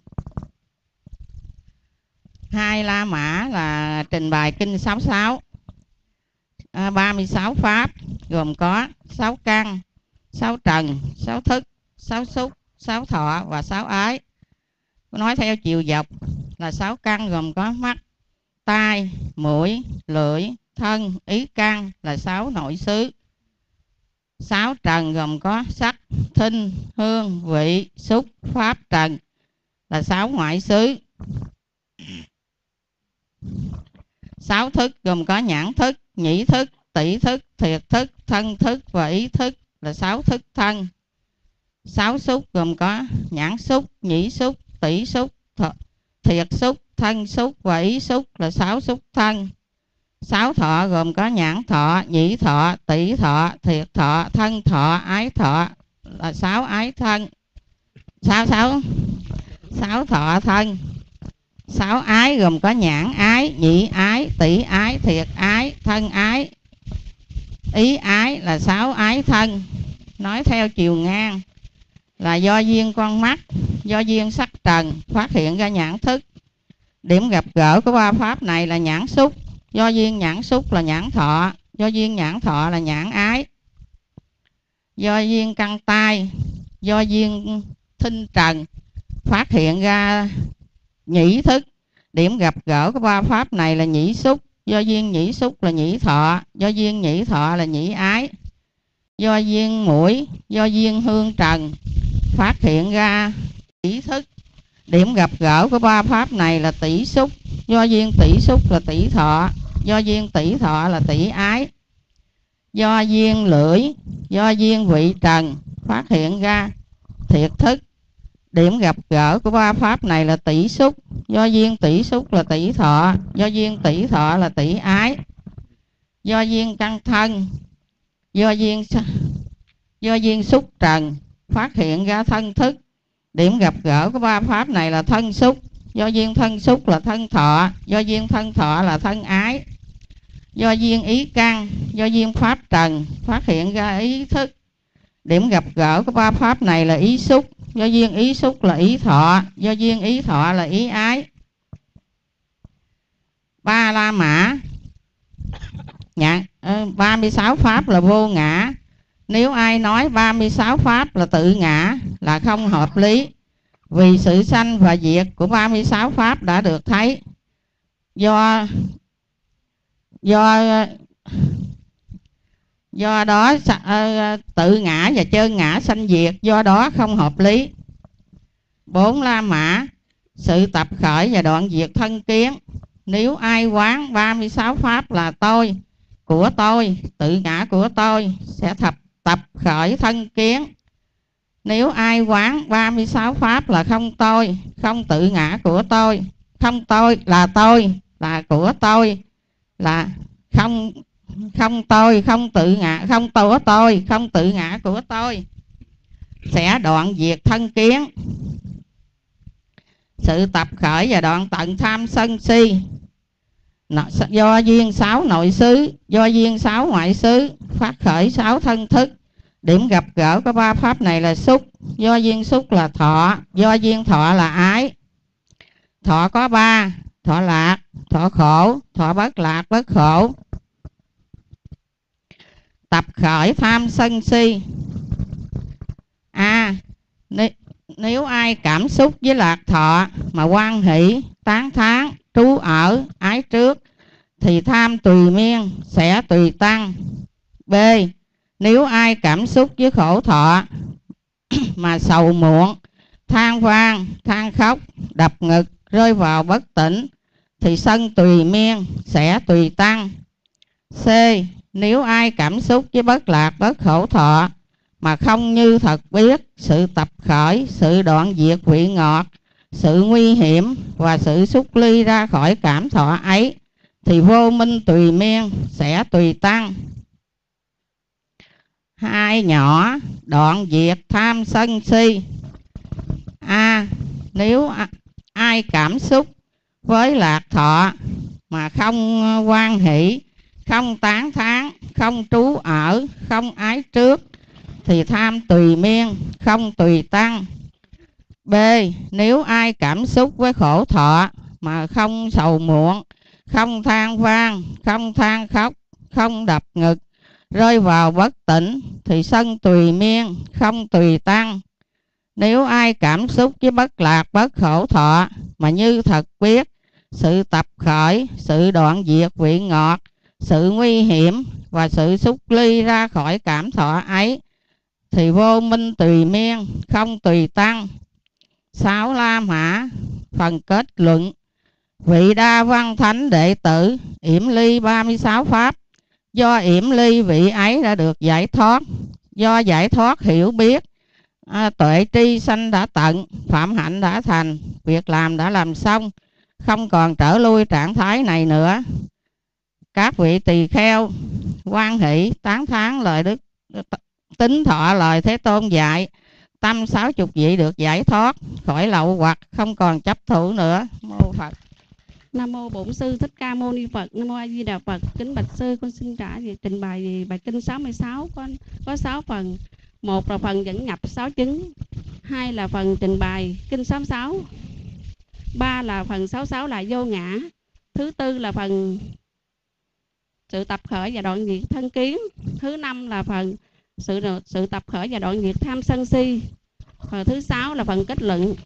Hai La Mã là trình bày kinh sáu sáu. À, ba mươi sáu pháp gồm có sáu căn, sáu trần, sáu thức, sáu xúc, sáu thọ và sáu ái. Nói theo chiều dọc là sáu căn gồm có mắt, tai, mũi, lưỡi, thân, ý căn là sáu nội xứ. Sáu trần gồm có sắc, thinh, hương, vị, xúc, pháp trần là sáu ngoại xứ. Sáu thức gồm có nhãn thức, nhĩ thức, tỷ thức, thiệt thức, thân thức và ý thức là sáu thức thân. Sáu xúc gồm có nhãn xúc, nhĩ xúc, tỷ xúc, thiệt xúc, thân xúc và ý xúc là sáu xúc thân. Sáu thọ gồm có nhãn thọ, nhĩ thọ, tỷ thọ, thiệt thọ, thân thọ, ái thọ là sáu ái thân. Sáu sáu sáu thọ thân. Sáu ái gồm có nhãn ái, nhĩ ái, tỷ ái, thiệt ái, thân ái, ý ái là sáu ái thân. Nói theo chiều ngang là do duyên con mắt, do duyên sắc trần phát hiện ra nhãn thức. Điểm gặp gỡ của ba pháp này là nhãn xúc, do duyên nhãn xúc là nhãn thọ, do duyên nhãn thọ là nhãn ái. Do duyên căn tai, do duyên thinh trần phát hiện ra nhĩ thức. Điểm gặp gỡ của ba pháp này là nhĩ xúc, do duyên nhĩ xúc là nhĩ thọ, do duyên nhĩ thọ là nhĩ ái. Do duyên mũi, do duyên hương trần phát hiện ra tỷ thức. Điểm gặp gỡ của ba pháp này là tỷ xúc, do duyên tỷ xúc là tỷ thọ, do duyên tỷ thọ là tỷ ái. Do duyên lưỡi, do duyên vị trần phát hiện ra thiệt thức. Điểm gặp gỡ của ba pháp này là tỷ xúc, do duyên tỷ xúc là tỷ thọ, do duyên tỷ thọ là tỷ ái. Do duyên căn thân, do duyên do duyên xúc trần phát hiện ra thân thức. Điểm gặp gỡ của ba pháp này là thân xúc, do duyên thân xúc là thân thọ, do duyên thân thọ là thân ái. do duyên ý căn, do duyên pháp trần phát hiện ra ý thức. Điểm gặp gỡ của ba pháp này là ý xúc, do duyên ý xúc là ý thọ, do duyên ý thọ là ý ái. Ba la mã nhã, ba mươi sáu pháp là vô ngã. Nếu ai nói ba mươi sáu pháp là tự ngã là không hợp lý, vì sự sanh và diệt của ba mươi sáu pháp đã được thấy. Do do do đó tự ngã và chân ngã sanh diệt, do đó không hợp lý. Bốn la mã, sự tập khởi và đoạn diệt thân kiến. Nếu ai quán ba mươi sáu pháp là tôi, của tôi, tự ngã của tôi, sẽ tập tập khởi thân kiến. Nếu ai quán ba mươi sáu pháp là không tôi, không tự ngã của tôi, không tôi là tôi, là của tôi, là không không tôi, không tự ngã, không của tôi, không tự ngã của tôi, sẽ đoạn diệt thân kiến. Sự tập khởi và đoạn tận tham sân si. Do duyên sáu nội xứ, do duyên sáu ngoại xứ phát khởi sáu thân thức. Điểm gặp gỡ của ba pháp này là xúc, do duyên xúc là thọ, do duyên thọ là ái. Thọ có ba: thọ lạc, thọ khổ, thọ bất lạc bất khổ. Tập khởi tham sân si. A. À, nếu ai cảm xúc với lạc thọ mà hoan hỷ, tán thán, trú ở, ái trước, thì tham tùy miên sẽ tùy tăng. B. Nếu ai cảm xúc với khổ thọ mà sầu muộn, than vang, than khóc, đập ngực, rơi vào bất tỉnh, thì sân tùy miên sẽ tùy tăng. C. Nếu ai cảm xúc với bất lạc bất khổ thọ mà không như thật biết sự tập khởi, sự đoạn diệt vị ngọt, sự nguy hiểm và sự xúc ly ra khỏi cảm thọ ấy, thì vô minh tùy miên sẽ tùy tăng. Hai nhỏ, đoạn diệt tham sân si. A. À, nếu ai cảm xúc với lạc thọ mà không hoan hỷ, không tán thán, không trú ở, không ái trước, thì tham tùy miên, không tùy tăng. B. Nếu ai cảm xúc với khổ thọ mà không sầu muộn, không than vang, không than khóc, không đập ngực, rơi vào bất tỉnh, thì sân tùy miên, không tùy tăng. Nếu ai cảm xúc với bất lạc bất khổ thọ mà như thật biết sự tập khởi, sự đoạn diệt vị ngọt, sự nguy hiểm và sự xúc ly ra khỏi cảm thọ ấy, thì vô minh tùy miên, không tùy tăng. Sáu la mã. Phần kết luận. Vị Đa Văn Thánh đệ tử yểm ly ba mươi sáu pháp, do yểm ly vị ấy đã được giải thoát, do giải thoát hiểu biết, à, tuệ tri sanh đã tận, phạm hạnh đã thành, việc làm đã làm xong, không còn trở lui trạng thái này nữa. Các vị tỳ kheo hoan hỷ tán thán lời Đức Tính Thọ lời Thế Tôn dạy, tâm sáu chục vị được giải thoát khỏi lậu hoặc, không còn chấp thủ nữa. Mô Phật. Nam mô Bổn Sư Thích Ca Mâu Ni Phật. Nam mô A Di Đà Phật. Kính bạch sư, con xin trả về trình bày về bài kinh sáu mươi sáu, có có sáu phần. Một là phần dẫn nhập sáu chứng, hai là phần trình bày kinh sáu mươi sáu, ba là phần sáu mươi sáu là vô ngã, thứ tư là phần sự tập khởi và đoạn diệt thân kiến, thứ năm là phần sự sự tập khởi và đoạn diệt tham sân si, và thứ sáu là phần kết luận.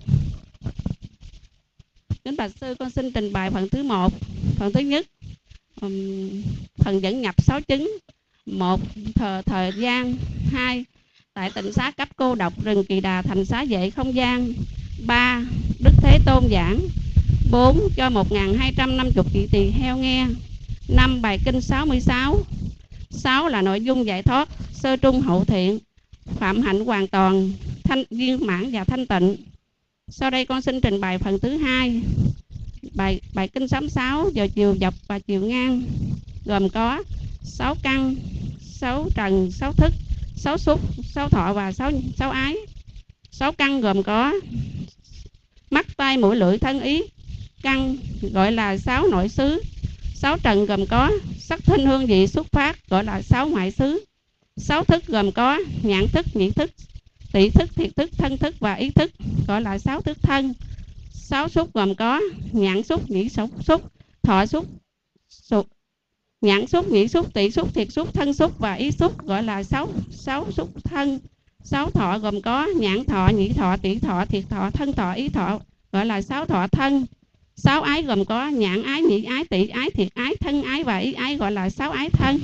Kính bạch sư, con xin trình bày phần thứ một. Phần thứ nhất, um, phần dẫn nhập sáu chứng. Một, thời, thời gian. Hai, tại tịnh xá cấp cô độc rừng Kỳ Đà thành xá vệ không gian. Ba, Đức Thế Tôn giảng. Bốn, cho một nghìn hai trăm năm mươi vị tỳ heo nghe. Năm, bài kinh sáu mươi sáu. Sáu là nội dung giải thoát sơ trung hậu thiện, phạm hạnh hoàn toàn, thanh viên mãn và thanh tịnh. Sau đây con xin trình bày phần thứ hai. Bài bài kinh sáu mươi sáu giờ chiều dọc và chiều ngang, gồm có sáu căn, sáu trần, sáu thức, sáu xúc, sáu thọ và sáu sáu ái. Sáu căn gồm có mắt, tai, mũi, lưỡi, thân, ý. Căn gọi là sáu nội xứ. Sáu trần gồm có sắc thinh hương vị xuất phát gọi là sáu ngoại xứ. Sáu thức gồm có nhãn thức, nhĩ thức, tỷ thức, thiệt thức, thân thức và ý thức gọi là sáu thức thân. Sáu xúc gồm có nhãn xúc, nhĩ xúc, xúc thọ xúc, xúc nhãn xúc, nhĩ xúc, tỷ xúc, thiệt xúc, thân xúc và ý xúc gọi là sáu sáu xúc thân. Sáu thọ gồm có nhãn thọ, nhĩ thọ, tỷ thọ, thiệt thọ, thân thọ, ý thọ gọi là sáu thọ thân. Sáu ái gồm có nhãn ái, nhĩ ái, tỷ ái, thiệt ái, thân ái và ý ái gọi là sáu ái thân.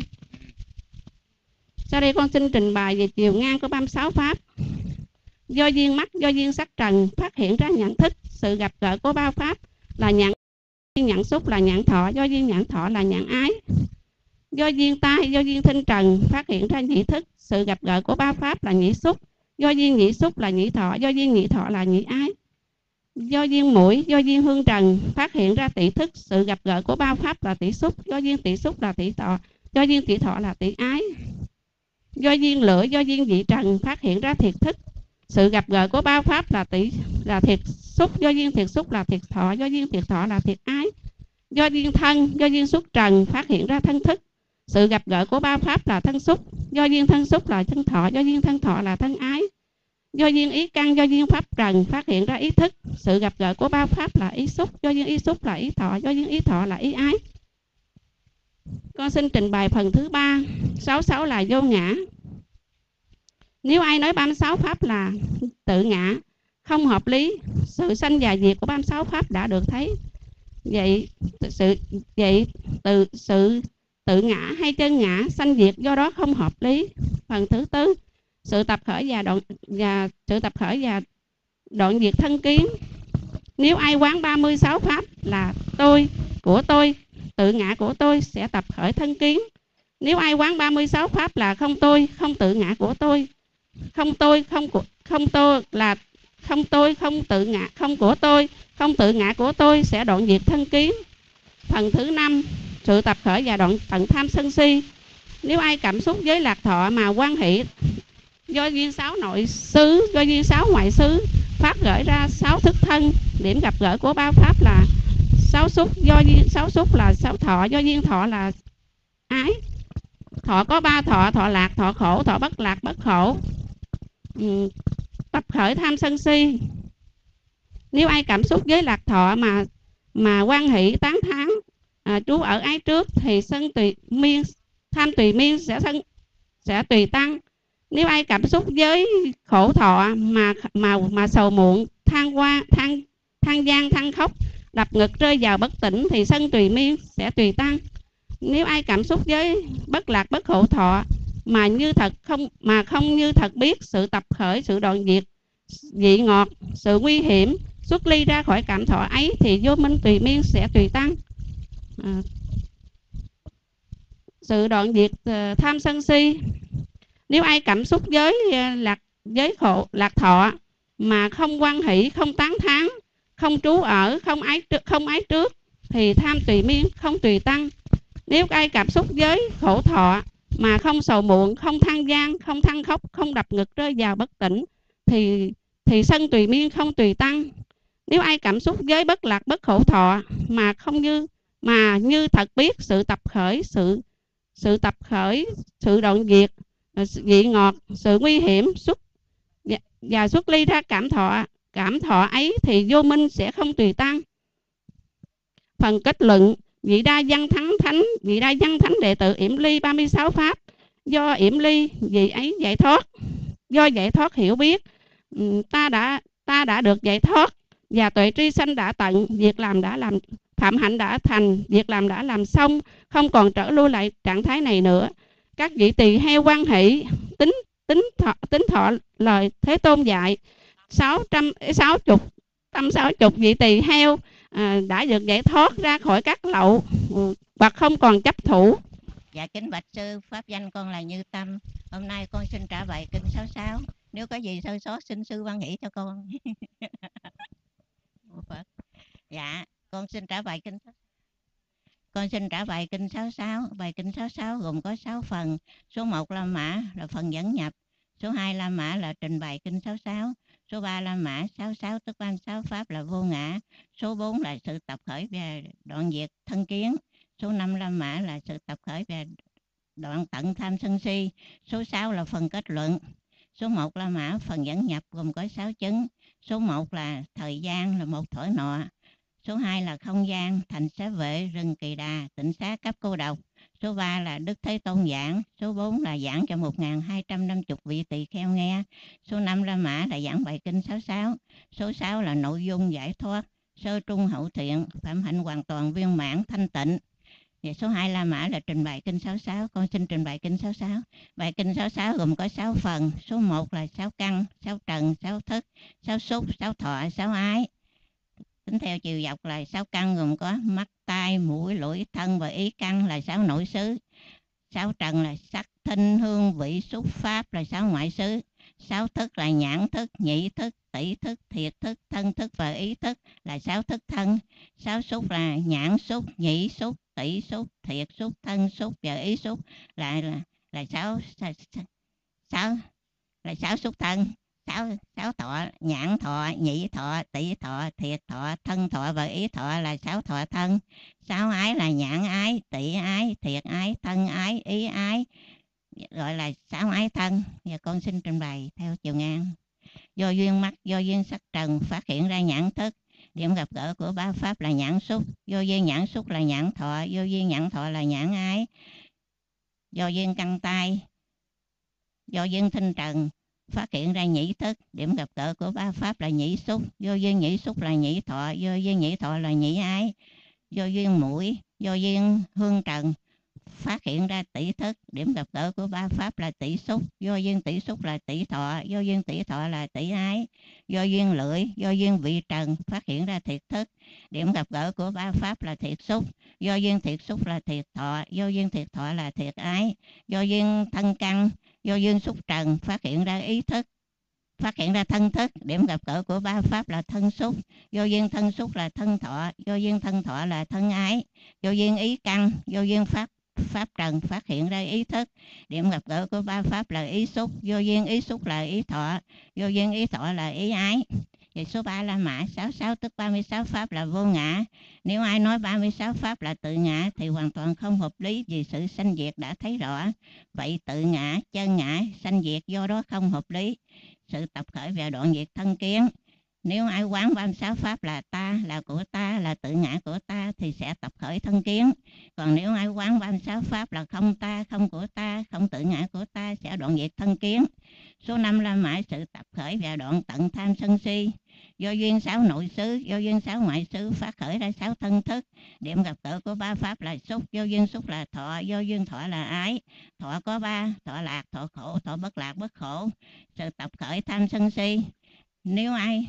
Sau đây con xin trình bày về chiều ngang của ba mươi sáu pháp. Do duyên mắt, do duyên sắc trần phát hiện ra nhận thức, sự gặp gỡ của ba pháp là nhãn nhãn xúc là nhãn thọ, do duyên nhãn thọ là nhãn ái. Do duyên tai, do duyên thinh trần phát hiện ra nhĩ thức, sự gặp gỡ của ba pháp là nhĩ xúc, do duyên nhĩ xúc là nhĩ thọ, do duyên nhĩ thọ là nhĩ ái. Do duyên mũi, do duyên hương trần phát hiện ra tỷ thức, sự gặp gỡ của ba pháp là tỷ xúc, do duyên tỷ xúc là tỷ thọ, do duyên tỷ thọ là tỷ ái. Do duyên lưỡi, do duyên vị trần phát hiện ra thiệt thức, sự gặp gỡ của ba pháp là tỷ là thiệt xúc, do duyên thiệt xúc là thiệt thọ, do duyên thiệt thọ là thiệt ái. Do duyên thân, do duyên xúc trần phát hiện ra thân thức, sự gặp gỡ của ba pháp là thân xúc, do duyên thân xúc là thân thọ, do duyên thân thọ là thân ái. Do duyên ý căn, do duyên pháp trần phát hiện ra ý thức, sự gặp gỡ của ba pháp là ý xúc, do duyên ý xúc là ý thọ, do duyên ý thọ là ý ái. Con xin trình bày phần thứ ba. Sáu sáu là vô ngã. Nếu ai nói ba mươi sáu pháp là tự ngã, không hợp lý, sự sanh và diệt của ba mươi sáu pháp đã được thấy. Vậy sự vậy từ sự tự ngã hay chân ngã sanh diệt do đó không hợp lý. Phần thứ tư, sự tập khởi và đoạn và sự tập khởi và đoạn diệt thân kiến. Nếu ai quán ba mươi sáu pháp là tôi, của tôi, tự ngã của tôi sẽ tập khởi thân kiến. Nếu ai quán ba mươi sáu pháp là không tôi, không tự ngã của tôi, không tôi, không của không tôi là không tôi, không tự ngã, không của tôi, không tự ngã của tôi sẽ đoạn diệt thân kiến. Phần thứ năm, sự tập khởi và đoạn tận tham sân si. Nếu ai cảm xúc với lạc thọ mà quan hệ do duyên sáu nội xứ, do duyên sáu ngoại xứ phát gửi ra sáu thức thân, điểm gặp gỡ của ba pháp là sáu xúc, do duyên sáu xúc là sáu thọ, do duyên thọ là ái. Thọ có ba thọ: thọ lạc, thọ khổ, thọ bất lạc, bất khổ. Ừ, tập khởi tham sân si. Nếu ai cảm xúc với lạc thọ mà mà quan hệ tán thán à, trú ở ái trước thì sân tùy miên, tham tùy miên sẽ sân sẽ tùy tăng. Nếu ai cảm xúc với khổ thọ mà mà mà sầu muộn, than qua than than gian than khóc, đập ngực rơi vào bất tỉnh thì sân tùy miên sẽ tùy tăng. Nếu ai cảm xúc với bất lạc bất khổ thọ mà như thật không mà không như thật biết sự tập khởi, sự đoạn diệt vị ngọt, sự nguy hiểm xuất ly ra khỏi cảm thọ ấy thì vô minh tùy miên sẽ tùy tăng. À, sự đoạn diệt uh, tham sân si. Nếu ai cảm xúc với uh, lạc với khổ lạc thọ mà không quan hỷ, không tán thán, không trú ở, không ái không ái trước thì tham tùy miên, không tùy tăng. Nếu ai cảm xúc với khổ thọ mà không sầu muộn, không than gian, không than khóc, không đập ngực rơi vào bất tỉnh thì thì sân tùy miên, không tùy tăng. Nếu ai cảm xúc với bất lạc bất khổ thọ mà không như mà như thật biết sự tập khởi, sự sự tập khởi, sự đoạn diệt vị ngọt, sự nguy hiểm xuất và xuất ly ra cảm thọ cảm thọ ấy thì vô minh sẽ không tùy tăng. Phần kết luận. Vị đa văn thắng thánh, vị đa văn thánh đệ tử yểm ly ba mươi sáu pháp, do yểm ly vị ấy giải thoát, do giải thoát hiểu biết, ta đã ta đã được giải thoát và tuệ tri sanh đã tận, việc làm đã làm, phạm hạnh đã thành, việc làm đã làm xong, không còn trở lui lại trạng thái này nữa. Các vị tỳ heo quan hỷ tính tính thọ tính thọ lời Thế Tôn dạy, sáu trăm sáu chục trăm sáu chục vị tỳ heo À, đã được giải thoát ra khỏi các lậu và không còn chấp thủ. Dạ kính bạch sư, pháp danh con là Như Tâm. Hôm nay con xin trả bài kinh sáu sáu. Nếu có gì sơ sót xin sư quan hỷ cho con. Dạ con xin trả bài kinh con xin trả bài kinh sáu sáu. Bài kinh sáu sáu gồm có sáu phần. Số một La Mã là phần dẫn nhập, số hai La Mã là trình bày kinh sáu sáu, số ba La Mã sáu sáu tức ba mươi sáu pháp là vô ngã, số bốn là sự tập khởi và đoạn diệt thân kiến, Số năm La Mã là sự tập khởi và đoạn tận tham sân si. Số sáu là phần kết luận. Số một La Mã phần dẫn nhập gồm có sáu chứng. Số một là thời gian là một thổi nọ. Số hai là không gian, thành xá vệ, rừng Kỳ Đà, tịnh xá cấp cô độc. Số ba là Đức Thế Tôn giảng. Số bốn là giảng cho một nghìn hai trăm năm mươi vị tỳ kheo nghe. Số năm La Mã là giảng bài kinh sáu sáu. Số sáu là nội dung giải thoát, sơ trung hậu thiện, phạm hạnh hoàn toàn viên mãn thanh tịnh. Và số hai La Mã là trình bày kinh sáu sáu. Con xin trình bày kinh sáu sáu. Bài kinh sáu sáu gồm có sáu phần. Số một là sáu căn, sáu trần, sáu thức, sáu xúc, sáu thọ, sáu ái. Tính theo chiều dọc là sáu căn gồm có mắt, tai, mũi, lưỡi, thân và ý căn là sáu nội xứ. Sáu trần là sắc, thinh, hương, vị, xúc, pháp là sáu ngoại xứ. Sáu thức là nhãn thức, nhị thức, tỷ thức, thiệt thức, thân thức và ý thức là sáu thức thân. Sáu xúc là nhãn xúc, nhị xúc, tỷ xúc, thiệt xúc, thân xúc và ý xúc là là, là sáu, sáu là sáu xúc thân. Sáu, sáu thọ, nhãn thọ, nhị thọ, tỷ thọ, thiệt thọ, thân thọ và ý thọ là sáu thọ thân. Sáu ái là nhãn ái, tỷ ái, thiệt ái, thân ái, ý ái, gọi là sáu ái thân. Và con xin trình bày theo chiều ngang. Do duyên mắt, do duyên sắc trần phát hiện ra nhãn thức. Điểm gặp gỡ của ba pháp là nhãn xúc. Do duyên nhãn xúc là nhãn thọ. Do duyên nhãn thọ là nhãn ái. Do duyên căn tai, do duyên thinh trần phát hiện ra nhĩ thức. Điểm gặp gỡ của ba pháp là nhĩ xúc. Do duyên nhĩ xúc là nhĩ thọ. Do duyên nhĩ thọ là nhĩ ái. Do duyên mũi, do duyên hương trần phát hiện ra tỷ thức. Điểm gặp gỡ của ba pháp là tỷ xúc. Do duyên tỷ xúc là tỷ thọ. Do duyên tỷ thọ là tỷ ái. Do duyên lưỡi, do duyên vị trần phát hiện ra thiệt thức. Điểm gặp gỡ của ba pháp là thiệt xúc. Do duyên thiệt xúc là thiệt thọ. Do duyên thiệt thọ là thiệt ái. Do duyên thân căn, do duyên xúc trần phát hiện ra ý thức, phát hiện ra thân thức. Điểm gặp gỡ của ba pháp là thân xúc. Do duyên thân xúc là thân thọ. Do duyên thân thọ là thân ái. Do duyên ý căn, do duyên pháp pháp trần phát hiện ra ý thức. Điểm gặp gỡ của ba pháp là ý xúc. Do duyên ý xúc là ý thọ. Do duyên ý thọ là ý ái. Vậy số ba La Mã sáu sáu tức ba mươi sáu pháp là vô ngã. Nếu ai nói ba mươi sáu pháp là tự ngã thì hoàn toàn không hợp lý, vì sự sanh diệt đã thấy rõ. Vậy tự ngã, chân ngã, sanh diệt do đó không hợp lý. Sự tập khởi và đoạn diệt thân kiến. Nếu ai quán ba mươi sáu pháp là ta, là của ta, là tự ngã của ta thì sẽ tập khởi thân kiến. Còn nếu ai quán ba mươi sáu pháp là không ta, không của ta, không tự ngã của ta sẽ đoạn diệt thân kiến. Số năm La Mã sự tập khởi và đoạn tận tham sân si. Do duyên sáu nội xứ, do duyên sáu ngoại xứ phát khởi ra sáu thân thức. Điểm gặp gỡ của ba pháp là xúc. Do duyên xúc là thọ. Do duyên thọ là ái. Thọ có ba: thọ lạc, thọ khổ, thọ bất lạc, bất khổ. Sự tập khởi tham sân si. Nếu ai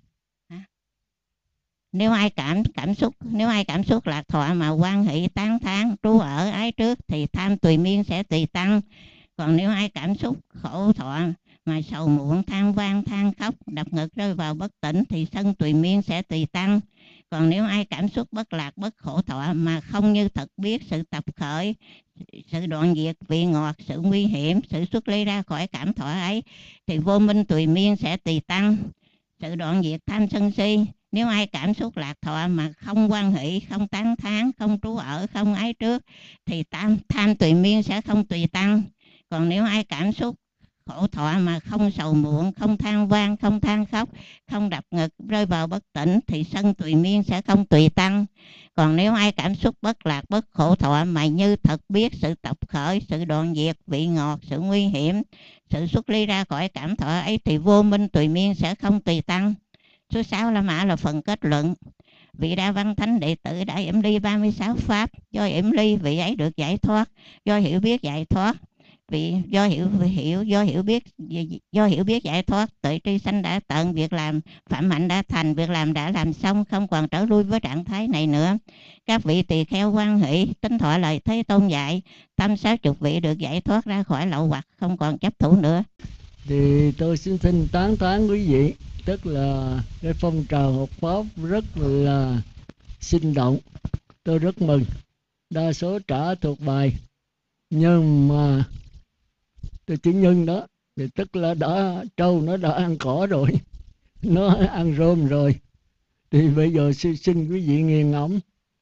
Nếu ai cảm cảm xúc nếu ai cảm xúc lạc thọ mà quan hỷ tán thán trú ở ái trước thì tham tùy miên sẽ tùy tăng. Còn nếu ai cảm xúc khổ thọ mà sầu muộn, than van, than khóc, đập ngực, rơi vào bất tỉnh thì sân tùy miên sẽ tùy tăng. Còn nếu ai cảm xúc bất lạc, bất khổ thọ mà không như thật biết sự tập khởi, sự đoạn diệt vị ngọt, sự nguy hiểm, sự xuất ly ra khỏi cảm thọ ấy thì vô minh tùy miên sẽ tùy tăng. Sự đoạn diệt tham sân si. Nếu ai cảm xúc lạc thọ mà không quan hỷ, không tán thán, không trú ở, không ái trước thì tam, tham tùy miên sẽ không tùy tăng. Còn nếu ai cảm xúc khổ thọ mà không sầu muộn, không than van, không than khóc, không đập ngực, rơi vào bất tỉnh thì sân tùy miên sẽ không tùy tăng. Còn nếu ai cảm xúc bất lạc, bất khổ thọ mà như thật biết sự tập khởi, sự đoạn diệt vị ngọt, sự nguy hiểm, sự xuất ly ra khỏi cảm thọ ấy thì vô minh tùy miên sẽ không tùy tăng. Số sáu La Mã là phần kết luận. Vị Đa Văn Thánh đệ tử đã yểm ly ba mươi sáu pháp. Do yểm ly vị ấy được giải thoát. Do hiểu biết giải thoát vị do hiểu hiểu do hiểu biết do hiểu biết giải thoát, tuệ tri sanh đã tận, việc làm phạm hạnh đã thành, việc làm đã làm xong, không còn trở lui với trạng thái này nữa. Các vị tỳ kheo hoan hỷ tín thọ lời Thế Tôn dạy, tâm sáu chục vị được giải thoát ra khỏi lậu hoặc, không còn chấp thủ nữa. Thì tôi xin xin tán tán quý vị, tức là cái phong trào học pháp rất là sinh động, tôi rất mừng. Đa số trả thuộc bài, nhưng mà tôi chỉ nhân đó thì tức là đã trâu nó đã ăn cỏ rồi, nó ăn rơm rồi, thì bây giờ xin, xin quý vị nghiền ngẫm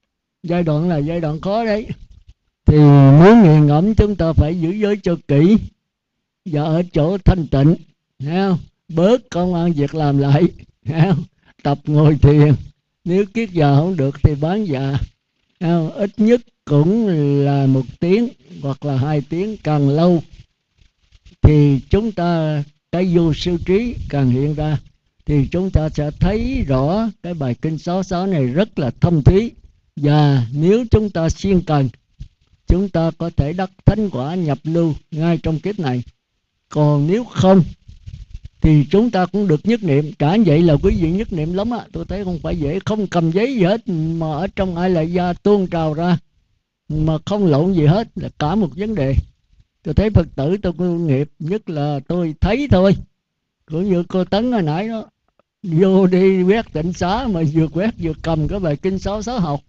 Giai đoạn là giai đoạn khó đấy. Thì muốn nghiền ngẫm chúng ta phải giữ giới cho kỹ, và ở chỗ thanh tịnh, thấy không? Bớt công ăn việc làm lại, thấy không? Tập ngồi thiền. Nếu kiết giờ không được thì bán dạ, thấy không? Ít nhất cũng là một tiếng hoặc là hai tiếng, càng lâu thì chúng ta cái vô sư trí càng hiện ra, thì chúng ta sẽ thấy rõ cái bài kinh sáu sáu này rất là thâm thúy. Và nếu chúng ta siêng cần, chúng ta có thể đắc thánh quả nhập lưu ngay trong kiếp này. Còn nếu không thì chúng ta cũng được nhất niệm. Cả vậy là quý vị nhất niệm lắm á. Tôi thấy không phải dễ, không cầm giấy gì hết mà ở trong ai lại gia tuôn trào ra, mà không lộn gì hết, là cả một vấn đề. Tôi thấy Phật tử tôi có nghiệp, nhất là tôi thấy thôi. Cũng như cô Tấn hồi nãy đó, vô đi quét tịnh xá mà vừa quét vừa cầm cái bài kinh sáu sáu học.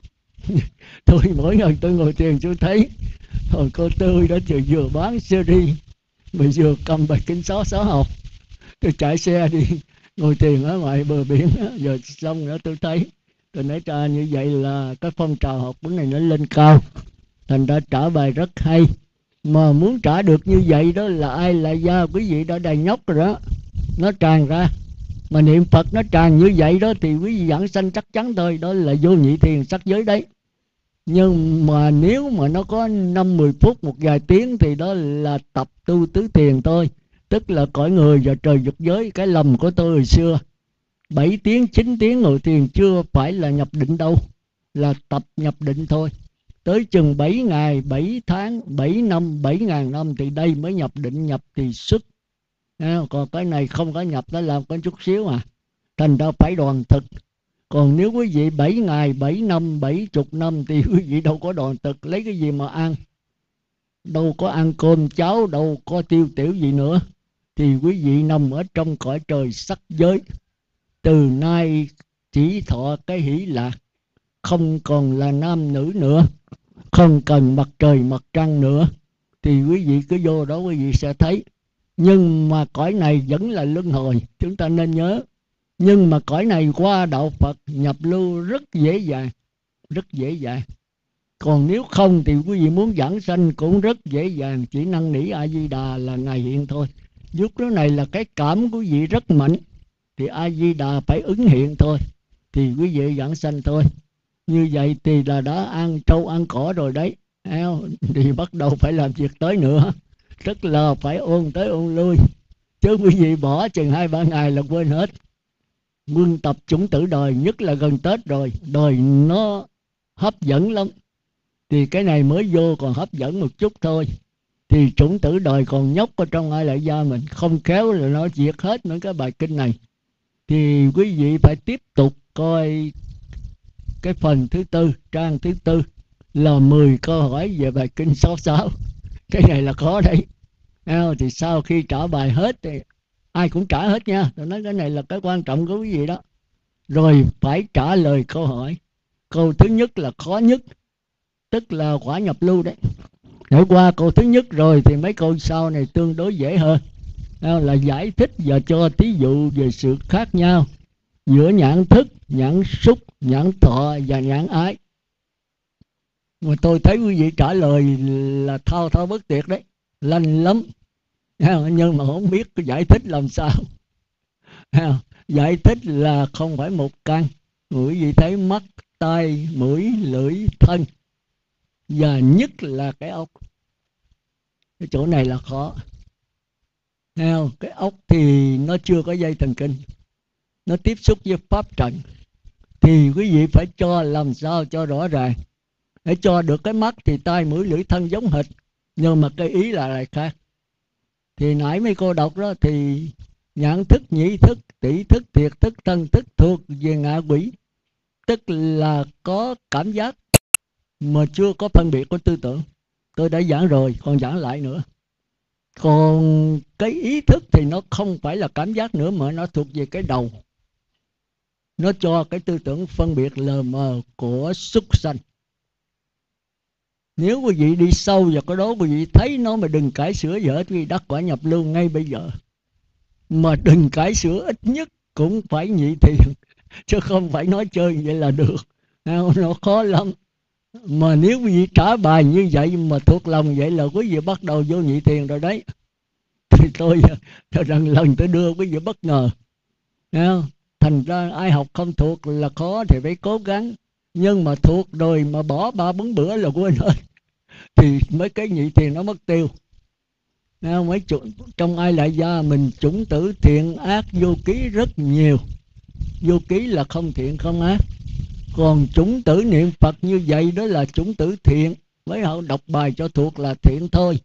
Tôi mỗi lần tôi ngồi thiền tôi thấy hồi cô Tươi đó vừa vừa bán sơ đi mà vừa cầm bài kinh sáu sáu học. Tôi chạy xe đi ngồi thiền ở ngoài bờ biển đó, giờ xong nữa tôi thấy, tôi nói ra như vậy là cái phong trào học bữa này nó lên cao, thành ra trả bài rất hay. Mà muốn trả được như vậy đó là ai là gia quý vị đã đầy nhóc rồi đó, nó tràn ra. Mà niệm Phật nó tràn như vậy đó thì quý vị giảng sanh chắc chắn thôi, đó là vô nhị thiền sắc giới đấy. Nhưng mà nếu mà nó có năm mười phút, một vài tiếng thì đó là tập tu tứ thiền thôi. Tức là cõi người và trời dục giới. Cái lầm của tôi hồi xưa bảy tiếng, chín tiếng ngồi thiền chưa phải là nhập định đâu, là tập nhập định thôi. Tới chừng bảy ngày, bảy tháng, bảy năm, bảy ngàn năm thì đây mới nhập định, nhập thì xuất. Còn cái này không có nhập, nó làm có chút xíu à. Thành ra phải đoàn thực. Còn nếu quý vị bảy ngày, bảy năm, bảy chục năm thì quý vị đâu có đoàn thực, lấy cái gì mà ăn? Đâu có ăn cơm cháo, đâu có tiêu tiểu gì nữa. Thì quý vị nằm ở trong cõi trời sắc giới. Từ nay chỉ thọ cái hỷ lạc, không còn là nam nữ nữa, không cần mặt trời mặt trăng nữa. Thì quý vị cứ vô đó quý vị sẽ thấy. Nhưng mà cõi này vẫn là luân hồi, chúng ta nên nhớ. Nhưng mà cõi này qua đạo Phật nhập lưu rất dễ dàng, rất dễ dàng. Còn nếu không thì quý vị muốn giảng sanh cũng rất dễ dàng, chỉ năn nỉ A Di Đà là Ngài hiện thôi. Lúc đó này là cái cảm của quý vị rất mạnh, thì A Di Đà phải ứng hiện thôi, thì quý vị giảng sanh thôi. Như vậy thì là đã ăn trâu ăn cỏ rồi đấy, thì bắt đầu phải làm việc tới nữa, tức là phải ôn tới ôn lui. Chứ quý vị bỏ chừng hai ba ngày là quên hết. Quân tập chủng tử đời, nhất là gần Tết rồi, đời nó hấp dẫn lắm. Thì cái này mới vô còn hấp dẫn một chút thôi. Thì chủng tử đời còn nhóc ở trong ai lại gia mình, không khéo là nó diệt hết những cái bài kinh này. Thì quý vị phải tiếp tục coi cái phần thứ tư, trang thứ tư, là mười câu hỏi về bài kinh sáu sáu. Cái này là khó đấy. Thì sau khi trả bài hết thì ai cũng trả hết nha. Tôi nói cái này là cái quan trọng của quý vị đó. Rồi phải trả lời câu hỏi. Câu thứ nhất là khó nhất, tức là quả nhập lưu đấy. Để qua câu thứ nhất rồi thì mấy câu sau này tương đối dễ hơn, là giải thích và cho thí dụ về sự khác nhau giữa nhãn thức, nhãn xúc, nhãn thọ và nhãn ái. Mà tôi thấy quý vị trả lời là thao thao bất tuyệt đấy, lanh lắm. Nhưng mà không biết giải thích làm sao. Giải thích là không phải một căn. Quý vị thấy mắt, tai, mũi, lưỡi, thân, và nhất là cái ốc. Cái chỗ này là khó. Cái ốc thì nó chưa có dây thần kinh, nó tiếp xúc với pháp trần. Thì quý vị phải cho làm sao cho rõ ràng. Để cho được cái mắt thì tai, mũi, lưỡi, thân giống hệt, nhưng mà cái ý là lại khác. Thì nãy mấy cô đọc đó thì nhãn thức, nhĩ thức, tỷ thức, thiệt thức, thân thức thuộc về ngạ quỷ. Tức là có cảm giác mà chưa có phân biệt của tư tưởng. Tôi đã giảng rồi, còn giảng lại nữa. Còn cái ý thức thì nó không phải là cảm giác nữa, mà nó thuộc về cái đầu. Nó cho cái tư tưởng phân biệt lờ mờ của súc sanh. Nếu quý vị đi sâu vào cái đó, quý vị thấy nó mà đừng cải sửa gì hết, quý vị đắc quả nhập lưu ngay bây giờ. Mà đừng cải sửa, ít nhất cũng phải nhị thiền, chứ không phải nói chơi vậy là được. Nó khó lắm. Mà nếu quý vị trả bài như vậy mà thuộc lòng vậy là quý vị bắt đầu vô nhị thiền rồi đấy. Thì tôi, tôi lần lần tôi đưa quý vị bất ngờ. Thấy không? Thành ra ai học không thuộc là khó thì phải cố gắng. Nhưng mà thuộc rồi mà bỏ ba bốn bữa là quên hết. Thì mấy cái nhị thiền nó mất tiêu. Thấy không? Mấy chủ, trong ai lại gia mình chủng tử thiện ác vô ký rất nhiều. Vô ký là không thiện không ác. Còn chủng tử niệm Phật như vậy đó là chủng tử thiện. Với họ đọc bài cho thuộc là thiện thôi.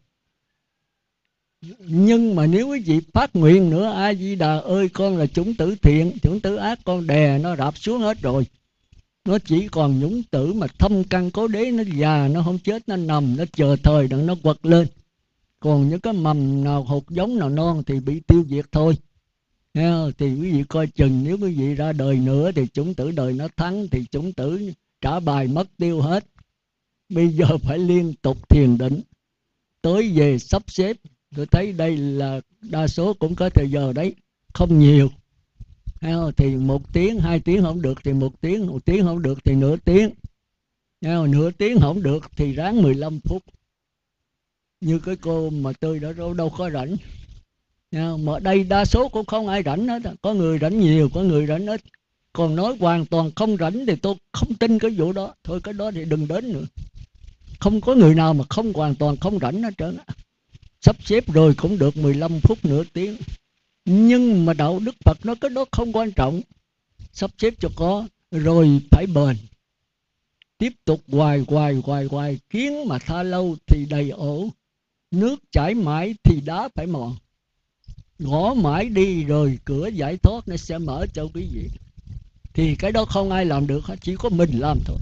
Nhưng mà nếu quý vị phát nguyện nữa, A Di Đà ơi con là chủng tử thiện, chủng tử ác con đè nó rạp xuống hết rồi. Nó chỉ còn nhũng tử mà thâm căn cố đế, nó già nó không chết, nó nằm nó chờ thời đặng nó quật lên. Còn những cái mầm nào hột giống nào non thì bị tiêu diệt thôi. Thì quý vị coi chừng, nếu quý vị ra đời nữa thì chủng tử đời nó thắng, thì chủng tử trả bài mất tiêu hết. Bây giờ phải liên tục thiền định, tới về sắp xếp. Tôi thấy đây là đa số cũng có thời giờ đấy, không nhiều. Thì một tiếng, hai tiếng không được thì một tiếng, một tiếng không được thì nửa tiếng. Nửa tiếng không được thì ráng mười lăm phút. Như cái cô mà tôi đã đâu, đâu có rảnh. Mà đây đa số cũng không ai rảnh hết. Có người rảnh nhiều, có người rảnh ít. Còn nói hoàn toàn không rảnh thì tôi không tin cái vụ đó. Thôi cái đó thì đừng đến nữa. Không có người nào mà không hoàn toàn không rảnh hết trơn. Sắp xếp rồi cũng được mười lăm phút, nửa tiếng. Nhưng mà đạo Đức Phật nói cái đó không quan trọng. Sắp xếp cho có, rồi phải bền. Tiếp tục hoài hoài hoài hoài. Kiến mà tha lâu thì đầy ổ. Nước chảy mãi thì đá phải mòn. Gõ mãi đi rồi cửa giải thoát nó sẽ mở cho quý vị. Thì cái đó không ai làm được hết, chỉ có mình làm thôi.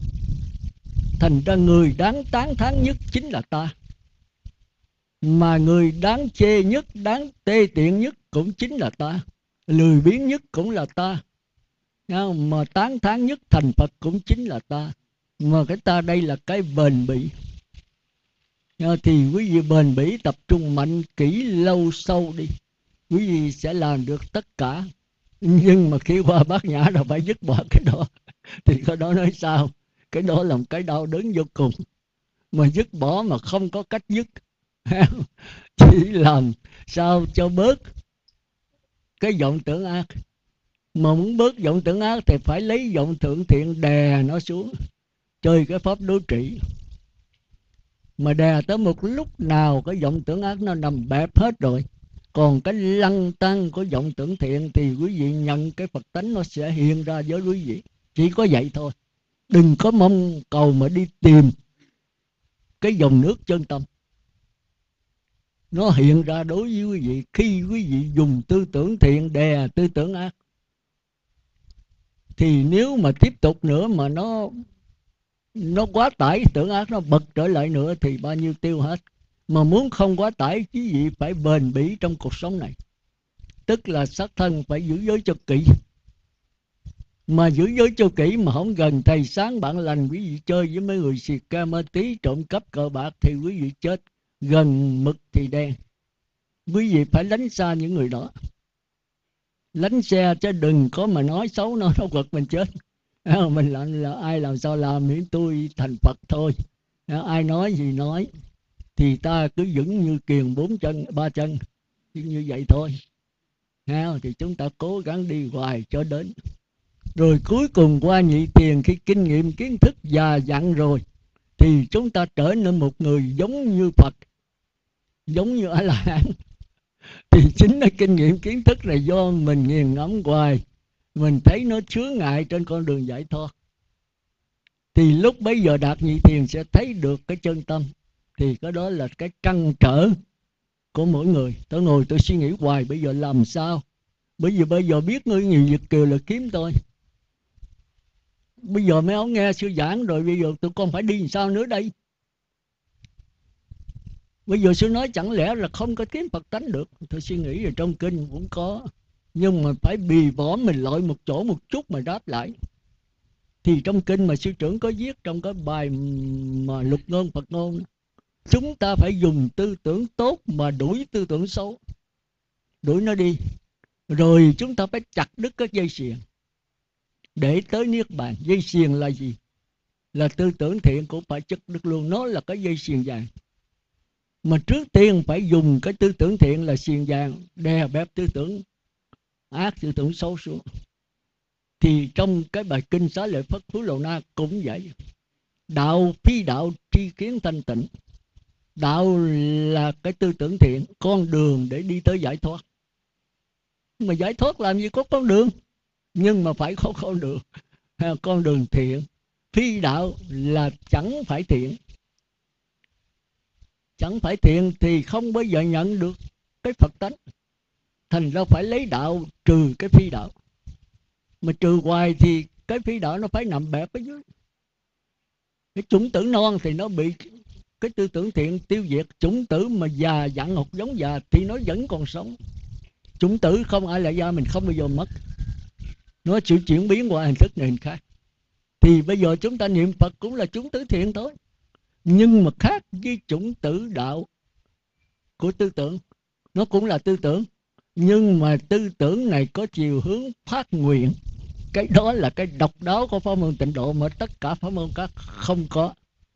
Thành ra người đáng tán thán nhất chính là ta. Mà người đáng chê nhất, đáng tê tiện nhất cũng chính là ta. Lười biếng nhất cũng là ta. Mà tán thán nhất thành Phật cũng chính là ta. Mà cái ta đây là cái bền bỉ. Thì quý vị bền bỉ, tập trung mạnh kỹ lâu sâu đi, quý vị sẽ làm được tất cả. Nhưng mà khi qua Bát Nhã rồi phải dứt bỏ cái đó. Thì cái đó nói sao? Cái đó là một cái đau đớn vô cùng. Mà dứt bỏ mà không có cách dứt. Chỉ làm sao cho bớt cái vọng tưởng ác. Mà muốn bớt vọng tưởng ác thì phải lấy vọng tưởng thiện đè nó xuống. Chơi cái pháp đối trị. Mà đè tới một lúc nào cái vọng tưởng ác nó nằm bẹp hết rồi. Còn cái lăng tăng của vọng tưởng thiện thì quý vị nhận cái Phật tánh nó sẽ hiện ra với quý vị. Chỉ có vậy thôi. Đừng có mong cầu mà đi tìm cái dòng nước chân tâm. Nó hiện ra đối với quý vị khi quý vị dùng tư tưởng thiện đè tư tưởng ác. Thì nếu mà tiếp tục nữa mà nó nó quá tải tưởng ác, nó bật trở lại nữa thì bao nhiêu tiêu hết. Mà muốn không quá tải, quý vị phải bền bỉ trong cuộc sống này. Tức là sát thân phải giữ giới cho kỹ. Mà giữ giới cho kỹ mà không gần thầy sáng bạn lành, quý vị chơi với mấy người xì ca ma tí, trộm cắp cờ bạc thì quý vị chết. Gần mực thì đen. Quý vị phải lánh xa những người đó. Lánh xe chứ đừng có mà nói xấu nó, nó quật mình chết. Mình làm là ai làm sao làm, miễn tôi thành Phật thôi. Ai nói gì nói thì ta cứ vững như kiền bốn chân ba chân, như vậy thôi. Thì chúng ta cố gắng đi hoài cho đến. Rồi cuối cùng qua nhị thiền, khi kinh nghiệm kiến thức già dặn rồi thì chúng ta trở nên một người giống như Phật, giống như A La Hán. Thì chính là kinh nghiệm kiến thức này do mình nghiền ngẫm hoài, mình thấy nó chướng ngại trên con đường giải thoát. Thì lúc bấy giờ đạt nhị thiền sẽ thấy được cái chân tâm. Thì cái đó là cái trăn trở của mỗi người. Tôi ngồi tôi suy nghĩ hoài, bây giờ làm sao? Bởi vì bây giờ biết người nhiều Việt kiều là kiếm tôi. Bây giờ mấy ông nghe sư giảng rồi, bây giờ tụi con phải đi làm sao nữa đây? Bây giờ sư nói chẳng lẽ là không có kiếm Phật tánh được. Tôi suy nghĩ rồi trong kinh cũng có. Nhưng mà phải bì bỏ mình lội một chỗ một chút mà đáp lại. Thì trong kinh mà sư trưởng có viết trong cái bài mà lục ngôn Phật ngôn, chúng ta phải dùng tư tưởng tốt mà đuổi tư tưởng xấu. Đuổi nó đi. Rồi chúng ta phải chặt đứt các dây xiềng để tới niết bàn. Dây xiềng là gì? là tư tưởng thiện cũng phải chất được luôn. Nó là cái dây xiềng vàng, mà trước tiên phải dùng cái tư tưởng thiện là xiềng vàng đè bẹp tư tưởng ác, tư tưởng xấu xuống. Thì trong cái bài kinh Xá Lợi Phất Phú Lầu Na cũng vậy. Đạo phi đạo tri kiến thanh tịnh. Đạo là cái tư tưởng thiện, con đường để đi tới giải thoát. Mà giải thoát làm gì có con đường, nhưng mà phải có con đường, con đường thiện. Phi đạo là chẳng phải thiện. Chẳng phải thiện thì không bao giờ nhận được cái Phật tánh. Thành ra phải lấy đạo trừ cái phi đạo. Mà trừ hoài thì cái phi đạo nó phải nằm bẹp ở dưới. Cái chủng tử non thì nó bị cái tư tưởng thiện tiêu diệt. Chủng tử mà già dặn học giống già thì nó vẫn còn sống. Chủng tử không ai là do mình không bao giờ mất. Nó chịu chuyển biến qua hình thức này hình khác. Thì bây giờ chúng ta niệm Phật cũng là chủng tử thiện thôi, nhưng mà khác với chủng tử đạo của tư tưởng. Nó cũng là tư tưởng, nhưng mà tư tưởng này có chiều hướng phát nguyện. Cái đó là cái độc đáo của pháp môn Tịnh Độ mà tất cả pháp môn khác không có.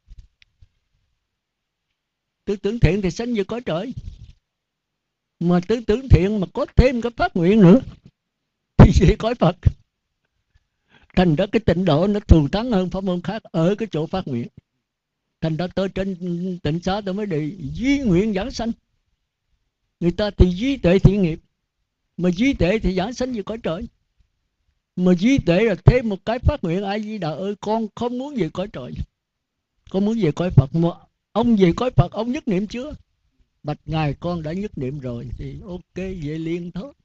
Tư tưởng thiện thì sanh như cõi trời, mà tư tưởng thiện mà có thêm cái phát nguyện nữa thì sẽ cõi Phật. Thành ra cái Tịnh Độ nó thù thắng hơn pháp môn khác ở cái chỗ phát nguyện. Thành ra tôi trên Tịnh Xá tôi mới đề duy nguyện giảng sanh. Người ta thì duy tuệ thiện nghiệp, mà duy tuệ thì giảng sanh như cõi trời. Mà duy tuệ là thêm một cái phát nguyện: A Di Đà ơi, con không muốn về cõi trời, con muốn về cõi Phật. Mà ông về cõi Phật ông nhất niệm chưa? Bạch Ngài con đã nhất niệm rồi. Thì ok, về liền thôi.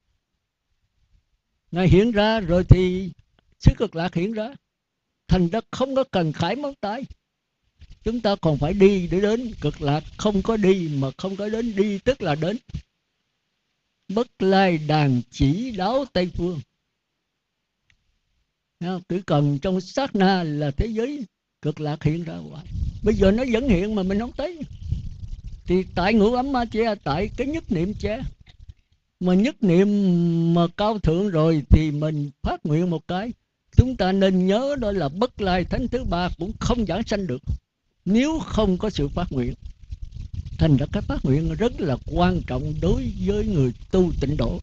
Ngài hiện ra rồi thì xứ Cực Lạc hiện ra. Thành ra không có cần khải móng tay. Chúng ta còn phải đi để đến Cực Lạc. Không có đi mà không có đến. Đi tức là đến. Bất lai đàn chỉ đáo Tây Phương. Cứ cần trong sát na là thế giới Cực Lạc hiện ra hoài. Bây giờ nó vẫn hiện mà mình không thấy. Thì tại ngũ ấm ma che, tại cái nhất niệm che. Mà nhất niệm mà cao thượng rồi thì mình phát nguyện một cái. Chúng ta nên nhớ đó là bất lai thánh thứ ba cũng không giảng sanh được nếu không có sự phát nguyện. Thành ra cái phát nguyện rất là quan trọng đối với người tu Tịnh Độ.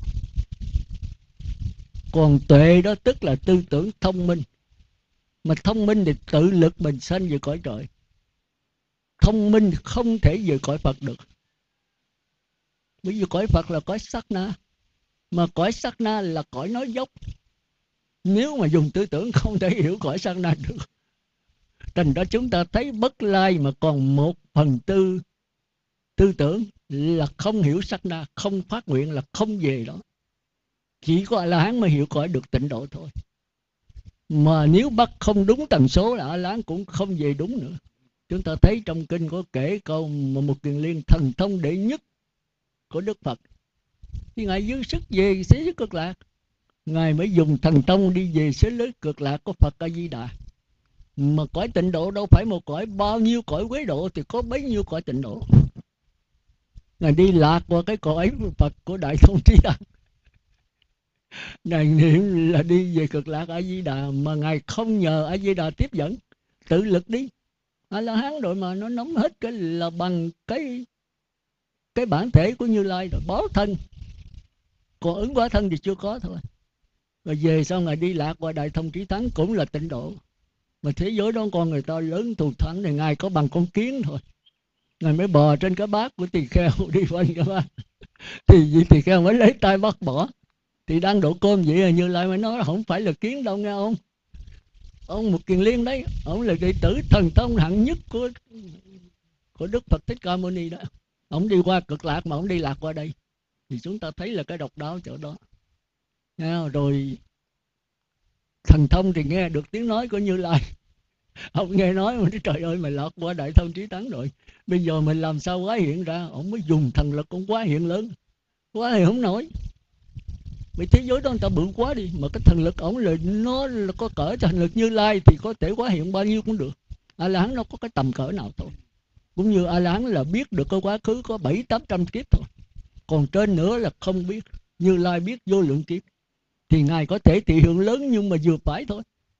Còn tuệ đó tức là tư tưởng thông minh. Mà thông minh thì tự lực mình sanh về cõi trời. Thông minh không thể về cõi Phật được. Bởi vì cõi Phật là cõi sát na, mà cõi sát na là cõi nói dốc. Nếu mà dùng tư tưởng không thể hiểu cõi sát na được. Thành ra chúng ta thấy bất lai mà còn một phần tư tư tưởng là không hiểu sát na, không phát nguyện là không về đó. Chỉ có A-la-hán mới hiểu cõi được Tịnh Độ thôi. Mà nếu bắt không đúng tần số là A-la-hán cũng không về đúng nữa. Chúng ta thấy trong kinh có kể câu mà một kiền liên thần thông đệ nhất của Đức Phật. Thì Ngài dư sức về xứ giới Cực Lạc, Ngài mới dùng thần thông đi về xứ giới Cực Lạc của Phật A Di Đà. Mà cõi Tịnh Độ đâu phải một cõi, bao nhiêu cõi Quế Độ thì có bấy nhiêu cõi Tịnh Độ. Ngài đi lạc qua cái cõi Phật của Đại Thông Trí Đăng. Ngài niệm là đi về Cực Lạc A Di Đà, mà Ngài không nhờ A Di Đà tiếp dẫn, tự lực đi. A-la-hán rồi mà nó nắm hết cái là bằng cái cái bản thể của Như Lai rồi, báo thân. Còn ứng hóa thân thì chưa có thôi. Rồi về sau Ngài đi lạc qua Đại Thông Trí Thắng cũng là Tịnh Độ. Mà thế giới đó con người ta lớn thù thắng này, Ngài có bằng con kiến thôi. Ngài mới bò trên cái bát của tỳ kheo đi quanh cái bát. Thì vị tỳ kheo mới lấy tay bắt bỏ. Thì đang đổ cơm vậy là Như Lai mới nói là không phải là kiến đâu nghe ông. Ông một kiền liên đấy, ông là đệ tử thần thông hạng nhất của của Đức Phật Thích Ca Mâu Ni đó. Ông đi qua Cực Lạc mà ông đi lạc qua đây. Thì chúng ta thấy là cái độc đáo chỗ đó. Nghe, rồi thần thông thì nghe được tiếng nói của Như Lai. Ông nghe nói mà trời ơi mày lọt qua Đại Thông Trí Thắng rồi. Bây giờ mình làm sao quá hiện ra. Ông mới dùng thần lực con quá hiện lớn. Quá thì không nổi. Vì thế giới đó người ta bự quá đi. Mà cái thần lực ổng là nó là có cỡ thần lực Như Lai thì có thể quá hiện bao nhiêu cũng được. A-la-hán nó có cái tầm cỡ nào thôi. Cũng như A-la-hán là biết được cái quá khứ có bảy tám trăm kiếp thôi. Còn trên nữa là không biết. Như Lai biết vô lượng kiếp. Thì Ngài có thể thị hiện lớn nhưng mà vừa phải thôi.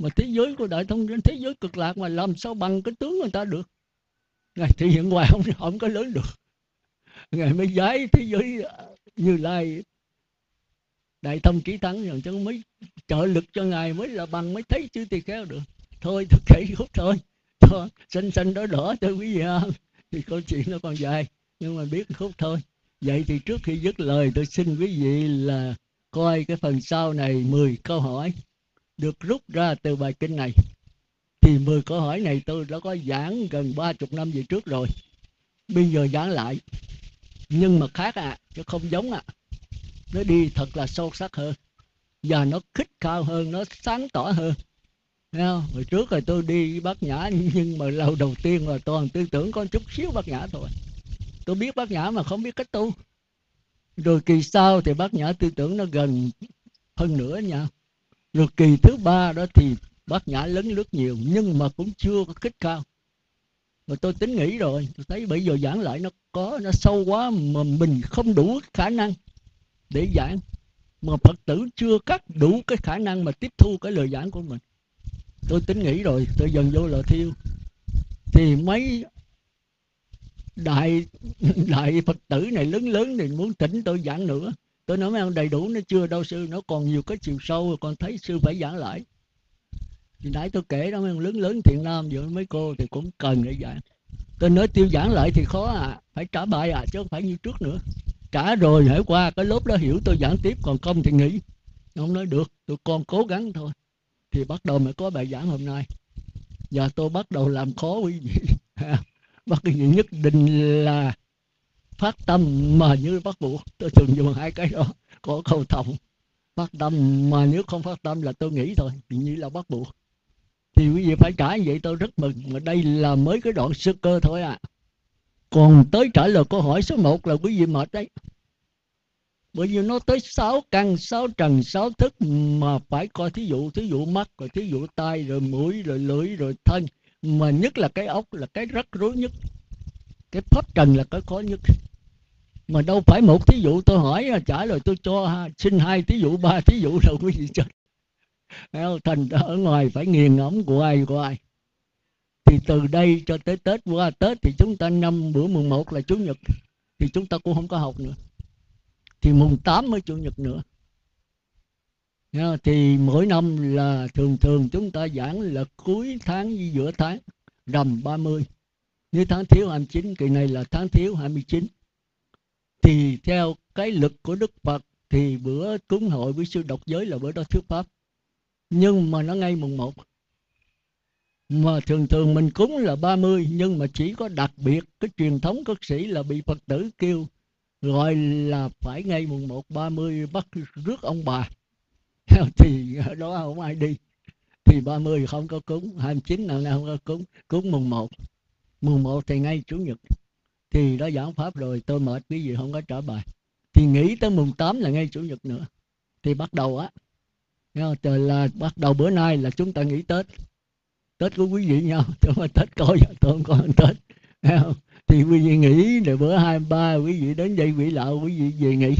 Mà thế giới của Đại Thông, thế giới cực lạc mà làm sao bằng cái tướng người ta được. Ngài thể hiện hoài không, không có lớn được. Ngài mới giải thế giới Như Lai Đại Thông Trí Thắng rồi, chứ mới trợ lực cho Ngài mới là bằng, mới thấy chư tỳ kheo được. Thôi tôi kể khúc thôi, thôi xanh xanh đỏ đỏ cho quý vị ha. Thì câu chuyện nó còn dài, nhưng mà biết khúc thôi. Vậy thì trước khi dứt lời, tôi xin quý vị là coi cái phần sau này mười câu hỏi được rút ra từ bài kinh này. Thì mười câu hỏi này tôi đã có giảng gần ba mươi năm về trước rồi, bây giờ giảng lại. Nhưng mà khác à, chứ không giống à. Nó đi thật là sâu sắc hơn, và nó khích cao hơn, nó sáng tỏ hơn. Thấy không? Hồi trước rồi tôi đi Bát Nhã, nhưng mà lâu đầu tiên là toàn tư tưởng có chút xíu Bát Nhã thôi. Tôi biết Bát Nhã mà không biết cách tu. Rồi kỳ sau thì Bát Nhã tư tưởng nó gần hơn nữa nha. Rồi kỳ thứ ba đó thì Bát Nhã lấn lướt nhiều, nhưng mà cũng chưa có khích cao. Rồi tôi tính nghĩ rồi, tôi thấy bây giờ giảng lại nó có, nó sâu quá mà mình không đủ khả năng để giảng. Mà Phật tử chưa cắt đủ cái khả năng mà tiếp thu cái lời giảng của mình. Tôi tính nghĩ rồi, tôi dần vô Lò Thiêu. Thì mấy đại đại Phật tử này lớn lớn thì muốn tỉnh tôi giảng nữa. Tôi nói mấy ông đầy đủ, nó chưa đâu sư, nó còn nhiều cái chiều sâu, còn thấy sư phải giảng lại. Thì nãy tôi kể đó, mấy ông lớn lớn Thiện Nam với mấy cô thì cũng cần để giảng. Tôi nói tiêu giảng lại thì khó à, phải trả bài à, chứ không phải như trước nữa. Trả rồi hãy qua cái lớp đó hiểu tôi giảng tiếp, còn không thì nghỉ. Ông nói được, tôi còn cố gắng thôi. Thì bắt đầu mới có bài giảng hôm nay. Và tôi bắt đầu làm khó quý vị. Bắt quý vị nhất định là phát tâm mà như bắt buộc. Tôi thường dùng hai cái đó, có câu thông. Phát tâm mà nếu không phát tâm là tôi nghĩ thôi, thì như là bắt buộc. Thì quý vị phải trả như vậy tôi rất mừng. Mà đây là mới cái đoạn sơ cơ thôi à. Còn tới trả lời câu hỏi số một là quý vị mệt đấy. Bởi vì nó tới sáu căn, sáu trần, sáu thức mà phải coi thí dụ, thí dụ mắt, rồi thí dụ tai, rồi mũi, rồi lưỡi, rồi thân. Mà nhất là cái ốc là cái rắc rối nhất. Cái pháp trần là cái khó nhất. Mà đâu phải một thí dụ tôi hỏi trả lời tôi cho ha, xin hai thí dụ, ba thí dụ đâu quý vị chết. Thành ra ở ngoài phải nghiền ngẫm của ai của ai. Thì từ đây cho tới Tết, qua Tết thì chúng ta năm bữa mùng một là Chủ nhật, thì chúng ta cũng không có học nữa. Thì mùng tám mới Chủ nhật nữa. Thì mỗi năm là thường thường chúng ta giảng là cuối tháng với giữa tháng, rằm ba mươi. Như tháng Thiếu hai mươi chín, kỳ này là tháng Thiếu hai mươi chín. Thì theo cái lực của Đức Phật thì bữa cúng hội với sư độc giới là bữa đó thuyết pháp. Nhưng mà nó ngay mùng một. Mà thường thường mình cúng là ba mươi, nhưng mà chỉ có đặc biệt cái truyền thống cất sĩ là bị Phật tử kêu gọi là phải ngay mùng một ba mươi bắt rước ông bà. Thì đó không ai đi. Thì ba mươi không có cúng, hai mươi chín nào nào không có cúng, cúng mùng một. Mùng một thì ngay Chủ nhật. Thì đó giảng pháp rồi, tôi mệt quý vị không có trả bài. Thì nghĩ tới mùng tám là ngay Chủ nhật nữa. Thì bắt đầu á, trời là bắt đầu bữa nay là chúng ta nghỉ Tết. Tết của quý vị nhau, tôi mà Tết coi, tôi không có Tết. Thì quý vị nghỉ, rồi bữa hai mươi ba quý vị đến đây quỷ lạo, quý vị về nghỉ.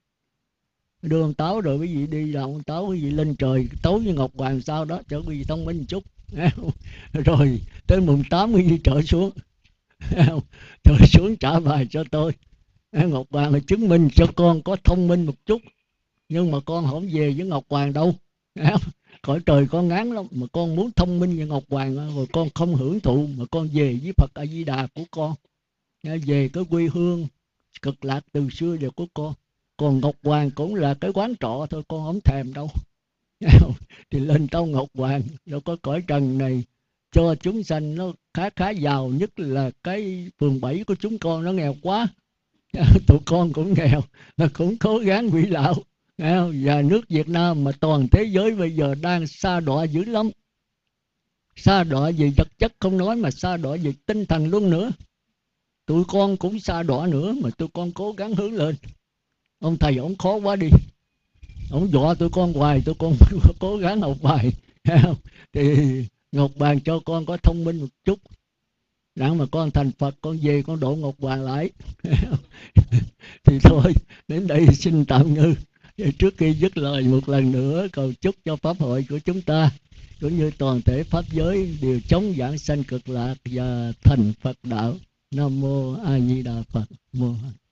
Đưa ông Táo rồi quý vị đi là ông Táo quý vị lên trời, tấu với Ngọc Hoàng sau đó cho quý vị thông minh một chút. Rồi tới mùng tám quý vị trở xuống. Trở xuống trả bài cho tôi. Ngọc Hoàng là chứng minh cho con có thông minh một chút. Nhưng mà con không về với Ngọc Hoàng đâu. Cõi trời con ngán lắm. Mà con muốn thông minh với Ngọc Hoàng, rồi con không hưởng thụ, mà con về với Phật A-di-đà của con. Về cái quê hương cực lạc từ xưa giờ của con. Còn Ngọc Hoàng cũng là cái quán trọ thôi, con không thèm đâu. Thì lên tâu Ngọc Hoàng, đâu có cõi trần này cho chúng sanh nó khá khá giàu, nhất là cái phường bảy của chúng con nó nghèo quá. Tụi con cũng nghèo, mà cũng cố gắng quỷ lạo. Và nước Việt Nam mà toàn thế giới bây giờ đang sa đọa dữ lắm. Sa đọa về vật chất không nói, mà sa đọa về tinh thần luôn nữa. Tụi con cũng sa đọa nữa, mà tụi con cố gắng hướng lên. Ông thầy ông khó quá đi, ông dọa tụi con hoài, tụi con cố gắng học bài. Thì Ngọc Hoàng cho con có thông minh một chút, đặng mà con thành Phật, con về con độ Ngọc Hoàng lại. Thì thôi, đến đây xin tạm ngưng. Trước khi dứt lời một lần nữa cầu chúc cho pháp hội của chúng ta cũng như toàn thể pháp giới đều chống giảng sanh cực lạc và thành Phật đạo. Nam mô A Di Đà Phật. Mô